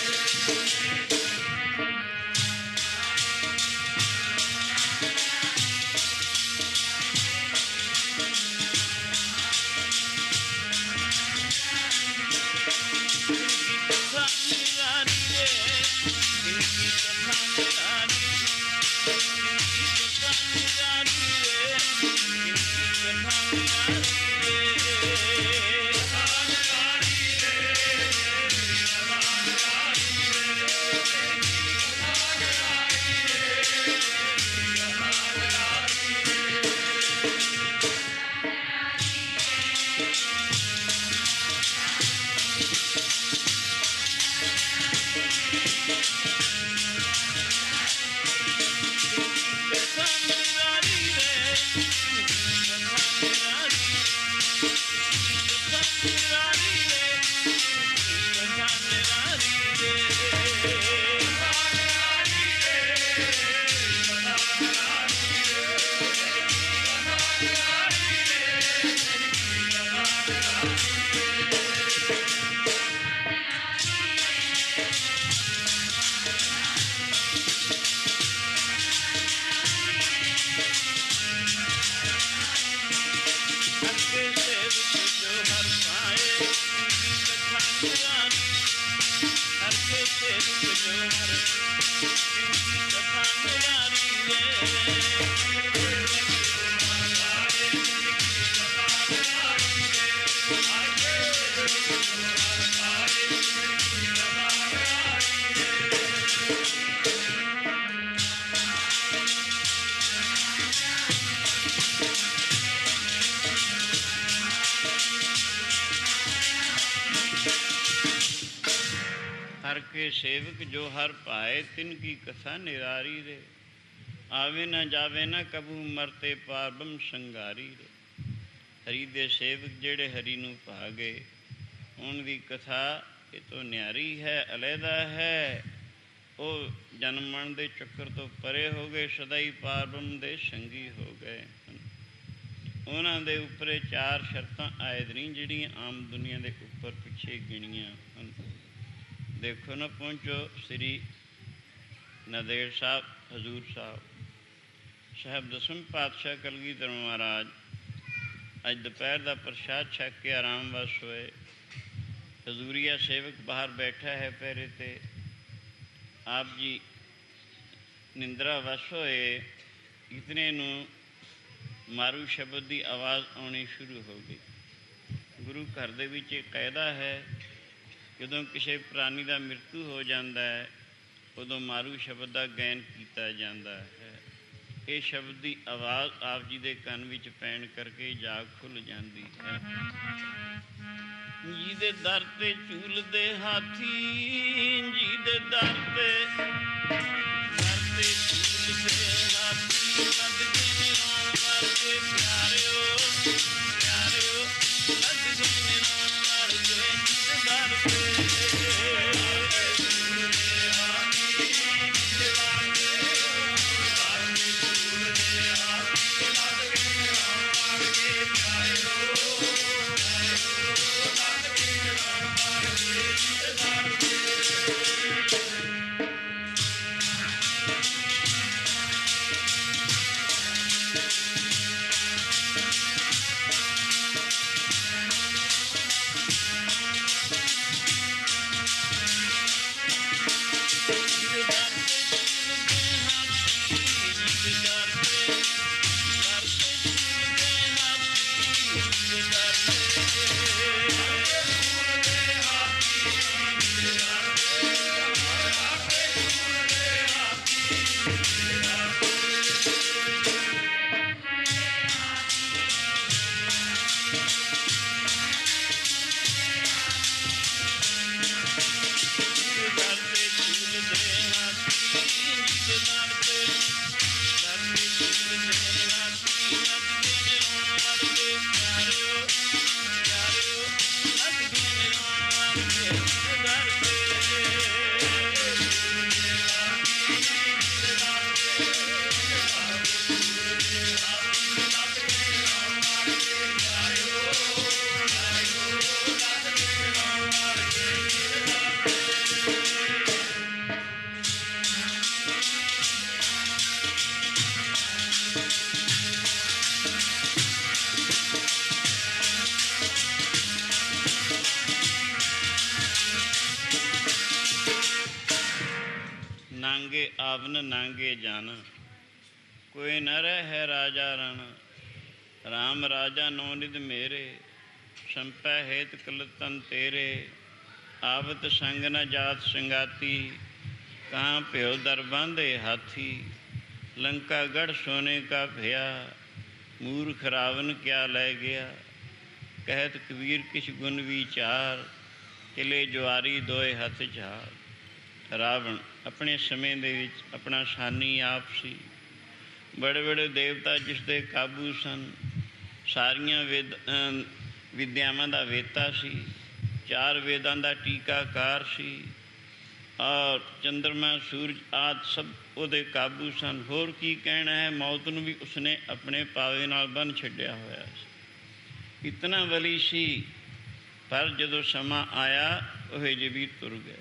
हर के सेवक जो हर पाए तिनकी कथा निरारी रे। आवे न जावे न कबू मरते पारबम संगारी रे। हरि दे सेवक जेड़े हरि नूं पा गए, उनकी कथा ये तो न्यारी है, अलहदा है। वो जन्म मरण दे चक्कर तो परे हो गए, सदाई पारबम दे संगी हो गए। उन्हां दे उपरे चार शर्तां आयद नहीं जिहड़ियां आम दुनिया के उपर पिछे गिणियां हन। देखो ना, पहुँचो श्री नंदेड़ साहब हजूर साहब साहब दसवें पातशाह कलगीधर महाराज अज दोपहर का प्रसाद छक के आराम वश होए। हजूरिया सेवक बाहर बैठा है पहरे ते। आप जी निंद्रा वश होए, इतने नूं मारू शब्द की आवाज़ आनी शुरू हो गई। गुरु घर दे विच एक कायदा है, जदों किसी प्राणी का मृत्यु हो जाता है उदों मारू शब्द का गायन किया जाता है। ये शब्द की आवाज़ आप जी के कान विच पैण करके जाग खुल जाती है। ਜਿਹਦੇ ਦਰ ਤੇ ਝੂਲਦੇ ਹਾਥੀ, ਜਿਹਦੇ ਦਰ ਤੇ ਦਰ ਤੇ ਝੂਲਦੇ ਹਾਥੀ, ਲੱਗਦੇ ਨੇ ਰੌਣ ਵਰਗੇ ਪਿਆਰਿਓ, ਪਿਆਰਿਓ ਲੱਗਦੇ ਨੇ ਰੌਣ ਵਰਗੇ ਜਿਹਦੇ ਦਰ ਤੇ ਨਾਂਗੇ ਆਵਨ ਨਾਂਗੇ ਜਨ, ਕੋਈ ਨ ਰਹਿ ਰਾਜਾ ਰਣ। ਰਾਮ ਰਾਜਾ ਨੌ ਨਿਧ ਮੇਰੇ, ਸੰਪੈ ਹੇਤ ਕਲਤਨ ਤੇਰੇ। ਆਵਤ ਸੰਗ ਨ ਜਾਤ ਸੰਗਾਤੀ, ਕਹਾਂ ਭਿਓ ਦਰ ਬਾਂਧੇ ਹਾਥੀ। ਲੰਕਾ ਗੜ੍ਹ ਸੋਨੇ ਕਾ ਭਿਆ, ਮੂਰਖ ਰਾਵਨ ਕਿਆ ਲੈ ਗਿਆ। ਕਹਿਤ ਕਬੀਰ ਕਿਛ ਗੁਣ ਵਿਚਾਰ, ਕਿਲੇ ਜੁਆਰੀ ਦੋਏ ਹੱਥ ਝਾਰ। ਰਾਵਣ ਆਪਣੇ ਸਮੇਂ ਦੇ ਵਿੱਚ ਆਪਣਾ ਸਾਨੀ ਆਪ ਸੀ। ਬੜੇ ਬੜੇ ਦੇਵਤਾ ਜਿਸ ਦੇ ਕਾਬੂ ਸਨ। ਸਾਰੀਆਂ ਵੇਦ ਵਿਦਿਆਵਾਂ ਦਾ ਵੇਤਾ ਸੀ। ਚਾਰ ਵੇਦਾਂ ਦਾ ਟੀਕਾਕਾਰ ਸੀ। ਔਰ ਚੰਦਰਮਾ ਸੂਰਜ ਆਦਿ ਸਭ ਉਹਦੇ ਕਾਬੂ ਸਨ। ਹੋਰ ਕੀ ਕਹਿਣਾ ਹੈ, ਮੌਤ ਨੂੰ ਵੀ ਉਸਨੇ ਆਪਣੇ ਪਾਵੇ ਨਾਲ ਬੰਨ੍ਹ ਛੱਡਿਆ ਹੋਇਆ ਸੀ। ਇਤਨਾ ਬਲੀ ਸੀ, ਪਰ ਜਦੋਂ ਸਮਾਂ ਆਇਆ ਉਹ ਜਿਹੇ ਵੀ ਤੁਰ ਗਏ।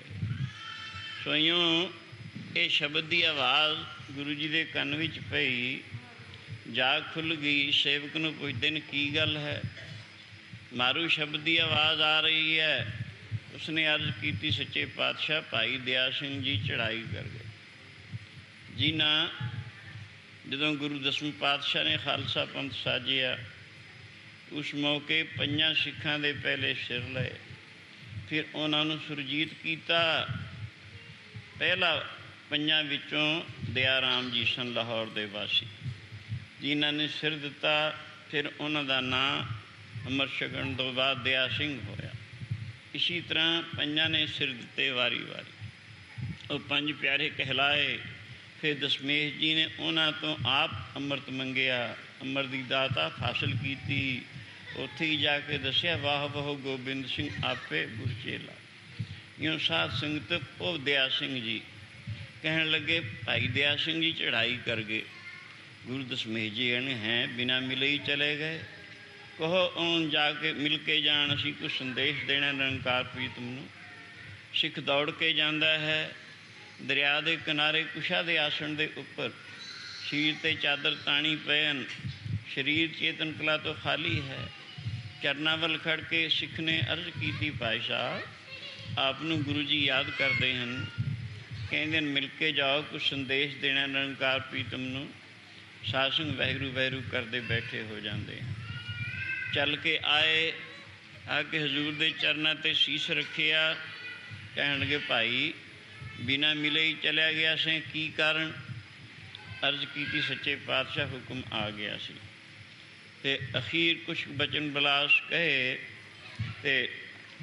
ਸੋ ਇਉਂ ਇਹ ਸ਼ਬਦ ਦੀ ਆਵਾਜ਼ ਗੁਰੂ ਜੀ ਦੇ ਕੰਨ ਵਿੱਚ ਪਈ। ਜਾਗ ਖੁੱਲ੍ਹ ਗਈ। ਸੇਵਕ ਨੂੰ ਪੁੱਛਦੇ ਨੇ ਕੀ ਗੱਲ ਹੈ। ਮਾਰੂ ਸ਼ਬਦ ਦੀ ਆਵਾਜ਼ ਆ ਰਹੀ ਹੈ। ਉਸਨੇ ਅਰਜ਼ ਕੀਤੀ, ਸੱਚੇ ਪਾਤਸ਼ਾਹ ਭਾਈ ਦਇਆ ਸਿੰਘ ਜੀ ਚੜ੍ਹਾਈ ਕਰ ਗਏ। ਜਿਨ੍ਹਾਂ ਜਦੋਂ ਗੁਰੂ ਦਸਵੇਂ ਪਾਤਸ਼ਾਹ ਨੇ ਖਾਲਸਾ ਪੰਥ ਸਾਜਿਆ, ਉਸ ਮੌਕੇ ਪੰਜਾਂ ਸਿੱਖਾਂ ਦੇ ਪਹਿਲੇ ਸਿਰ ਲਏ। ਫਿਰ ਉਹਨਾਂ ਨੂੰ ਸੁਰਜੀਤ ਕੀਤਾ। ਪਹਿਲਾ ਪੰਜਾਂ ਵਿੱਚੋਂ ਦਇਆ ਰਾਮ ਜੀ ਸਨ, ਲਾਹੌਰ ਦੇ ਵਾਸੀ, ਜਿਨ੍ਹਾਂ ਨੇ ਸਿਰ ਦਿੱਤਾ। ਫਿਰ ਉਹਨਾਂ ਦਾ ਨਾਂ ਅੰਮ੍ਰਿਤ ਛਕਣ ਤੋਂ ਬਾਅਦ ਦਇਆ ਸਿੰਘ ਹੋਇਆ। ਇਸੀ ਤਰ੍ਹਾਂ ਪੰਜਾਂ ਨੇ ਸਿਰ ਦਿੱਤੇ ਵਾਰੀ ਵਾਰੀ। ਉਹ ਪੰਜ ਪਿਆਰੇ ਕਹਿਲਾਏ। ਫਿਰ ਦਸਮੇਸ਼ ਜੀ ਨੇ ਉਹਨਾਂ ਤੋਂ ਆਪ ਅੰਮ੍ਰਿਤ ਮੰਗਿਆ, ਅੰਮ੍ਰਿਤ ਦੀ ਦਾਤਾ ਹਾਸਲ ਕੀਤੀ। ਉੱਥੇ ਹੀ ਜਾ ਕੇ ਦੱਸਿਆ, ਵਾਹ ਵਾਹ ਗੋਬਿੰਦ ਸਿੰਘ ਆਪੇ ਗੁਰਚੇਲਾ। ਇਉਂ ਸਾਧ ਸੰਗਤ ਉਹ ਦਇਆ ਸਿੰਘ ਜੀ ਕਹਿਣ ਲੱਗੇ, ਭਾਈ ਦਇਆ ਸਿੰਘ ਜੀ ਚੜ੍ਹਾਈ ਕਰ ਗਏ। ਗੁਰੂ ਦਸਮੇਸ਼ ਜੀ ਕਹਿੰਦੇ, ਹੈ ਬਿਨਾਂ ਮਿਲੇ ਹੀ ਚਲੇ ਗਏ। ਕਹੋ ਉਹਨੂੰ ਜਾ ਕੇ ਮਿਲ ਕੇ ਜਾਣ, ਅਸੀਂ ਕੁਛ ਸੰਦੇਸ਼ ਦੇਣਾ ਨਿਰੰਕਾਰ ਪ੍ਰੀਤਮ ਨੂੰ। ਸਿੱਖ ਦੌੜ ਕੇ ਜਾਂਦਾ ਹੈ। ਦਰਿਆ ਦੇ ਕਿਨਾਰੇ ਕੁਸ਼ਾ ਦੇ ਆਸਣ ਦੇ ਉੱਪਰ ਸਰੀਰ 'ਤੇ ਚਾਦਰ ਤਾਣੀ ਪਏ ਹਨ। ਸਰੀਰ ਚੇਤਨ ਕਲਾ ਤੋਂ ਖਾਲੀ ਹੈ। ਚਰਨਾਂ ਵੱਲ ਖੜ੍ਹ ਕੇ ਸਿੱਖ ਨੇ ਅਰਜ਼ ਕੀਤੀ, ਭਾਈ ਸਾਹਿਬ ਆਪ ਨੂੰ ਗੁਰੂ ਜੀ ਯਾਦ ਕਰਦੇ ਹਨ। ਕਹਿੰਦੇ ਨੇ ਮਿਲ ਕੇ ਜਾਓ, ਕੁਛ ਸੰਦੇਸ਼ ਦੇਣਾ ਨਿਰੰਕਾਰ ਪ੍ਰੀਤਮ ਨੂੰ। ਸਾਧ ਸੰਗ ਵਾਹਿਗੁਰੂ ਵਾਹਿਗੁਰੂ ਕਰਦੇ ਬੈਠੇ ਹੋ ਜਾਂਦੇ ਹਨ। ਚੱਲ ਕੇ ਆਏ, ਆ ਕੇ ਹਜ਼ੂਰ ਦੇ ਚਰਨਾਂ 'ਤੇ ਸੀਸ ਰੱਖਿਆ। ਕਹਿਣ ਲੱਗੇ, ਭਾਈ ਬਿਨਾਂ ਮਿਲੇ ਹੀ ਚਲਿਆ ਗਿਆ ਸੀ, ਕੀ ਕਾਰਨ? ਅਰਜ਼ ਕੀਤੀ, ਸੱਚੇ ਪਾਤਸ਼ਾਹ ਹੁਕਮ ਆ ਗਿਆ ਸੀ। ਅਤੇ ਅਖੀਰ ਕੁਛ ਬਚਨ ਬਲਾਸ ਕਹੇ ਅਤੇ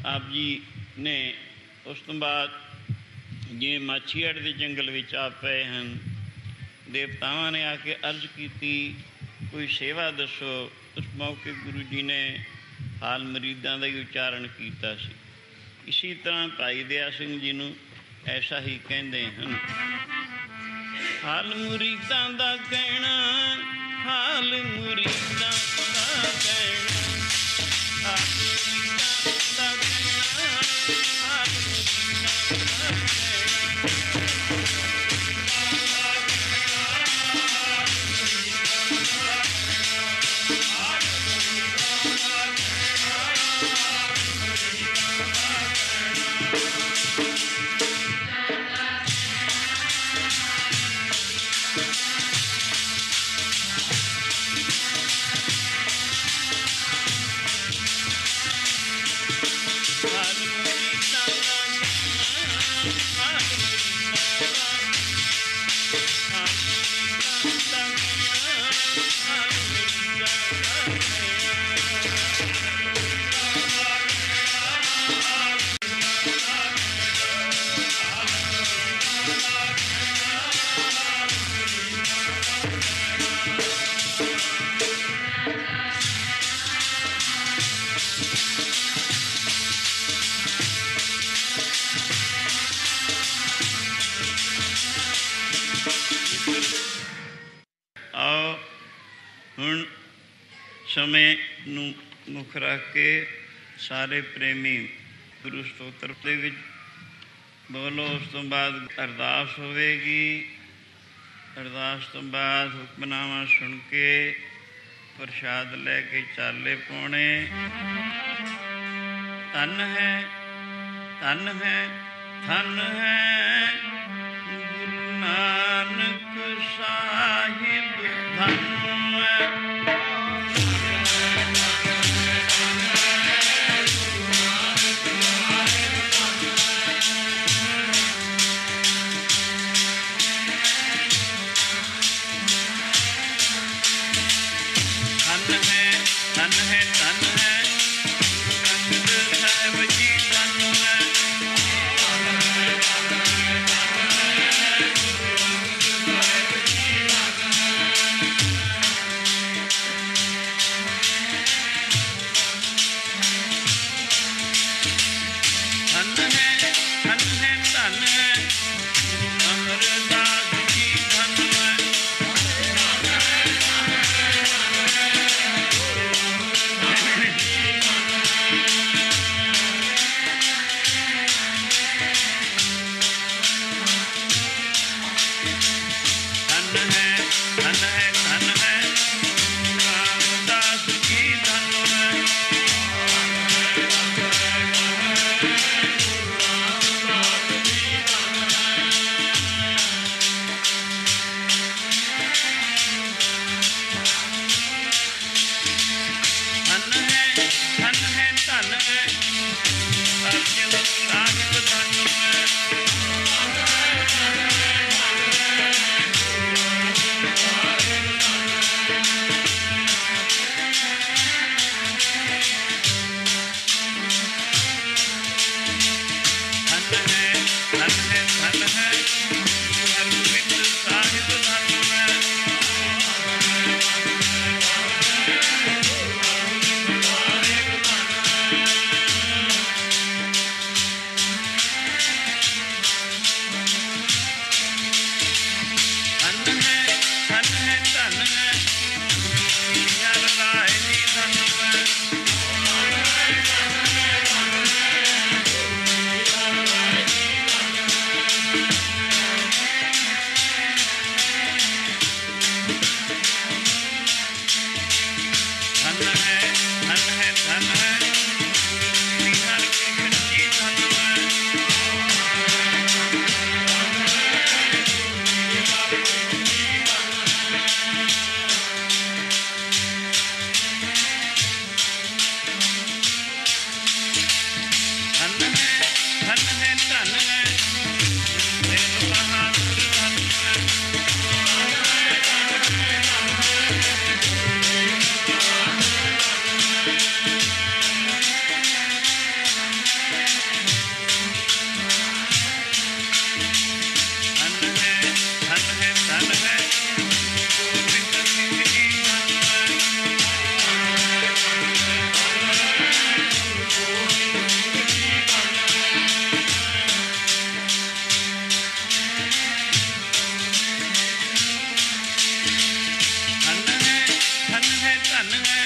ਆਪ ਜੀ ਨੇ ਉਸ ਤੋਂ ਬਾਅਦ ਜਿਵੇਂ ਮਾਛੀਵਾੜੇ ਦੇ ਜੰਗਲ ਵਿੱਚ ਆ ਪਏ ਹਨ, ਦੇਵਤਾਵਾਂ ਨੇ ਆ ਕੇ ਅਰਜ਼ ਕੀਤੀ ਕੋਈ ਸੇਵਾ ਦੱਸੋ। ਉਸ ਮੌਕੇ ਗੁਰੂ ਜੀ ਨੇ ਹਾਲ ਮੁਰੀਦਾਂ ਦਾ ਹੀ ਉਚਾਰਨ ਕੀਤਾ ਸੀ। ਇਸੀ ਤਰ੍ਹਾਂ ਭਾਈ ਦਇਆ ਸਿੰਘ ਜੀ ਨੂੰ ਐਸਾ ਹੀ ਕਹਿੰਦੇ ਹਨ। ਹਾਲ ਮੁਰੀਦਾਂ ਦਾ ਕਹਿਣਾ, ਹਾਲ ਮੁਰੀਦਾਂ ਦਾ ਕਹਿਣਾ, ਹਾਲ ਮੁਰੀਦਾਂ ਦਾ ਕਹਿਣਾ, ਹਾਲ ਮੁਰੀਦਾਂ ਦਾ ਕਹਿਣਾ। ਆਓ ਹੁਣ ਸਮੇਂ ਨੂੰ ਮੁੱਖ ਰੱਖ ਕੇ ਸਾਰੇ ਪ੍ਰੇਮੀ ਗੁਰੂ ਸਤੋਤਰ ਦੇ ਵਿੱਚ ਬੋਲੋ। ਉਸ ਤੋਂ ਬਾਅਦ ਅਰਦਾਸ ਹੋਵੇਗੀ। ਅਰਦਾਸ ਤੋਂ ਬਾਅਦ ਹੁਕਮਨਾਮਾ ਸੁਣ ਕੇ ਪ੍ਰਸ਼ਾਦ ਲੈ ਕੇ ਚਾਲੇ ਪਾਉਣੇ। ਧੰਨ ਹੈ, ਧੰਨ ਹੈ, ਧੰਨ ਹੈ ਗੁਰੂ ਨਾਨਕ ਸਾਹਿਬ, ਧੰਨ ਹੈ। ਧਨ ਹੈ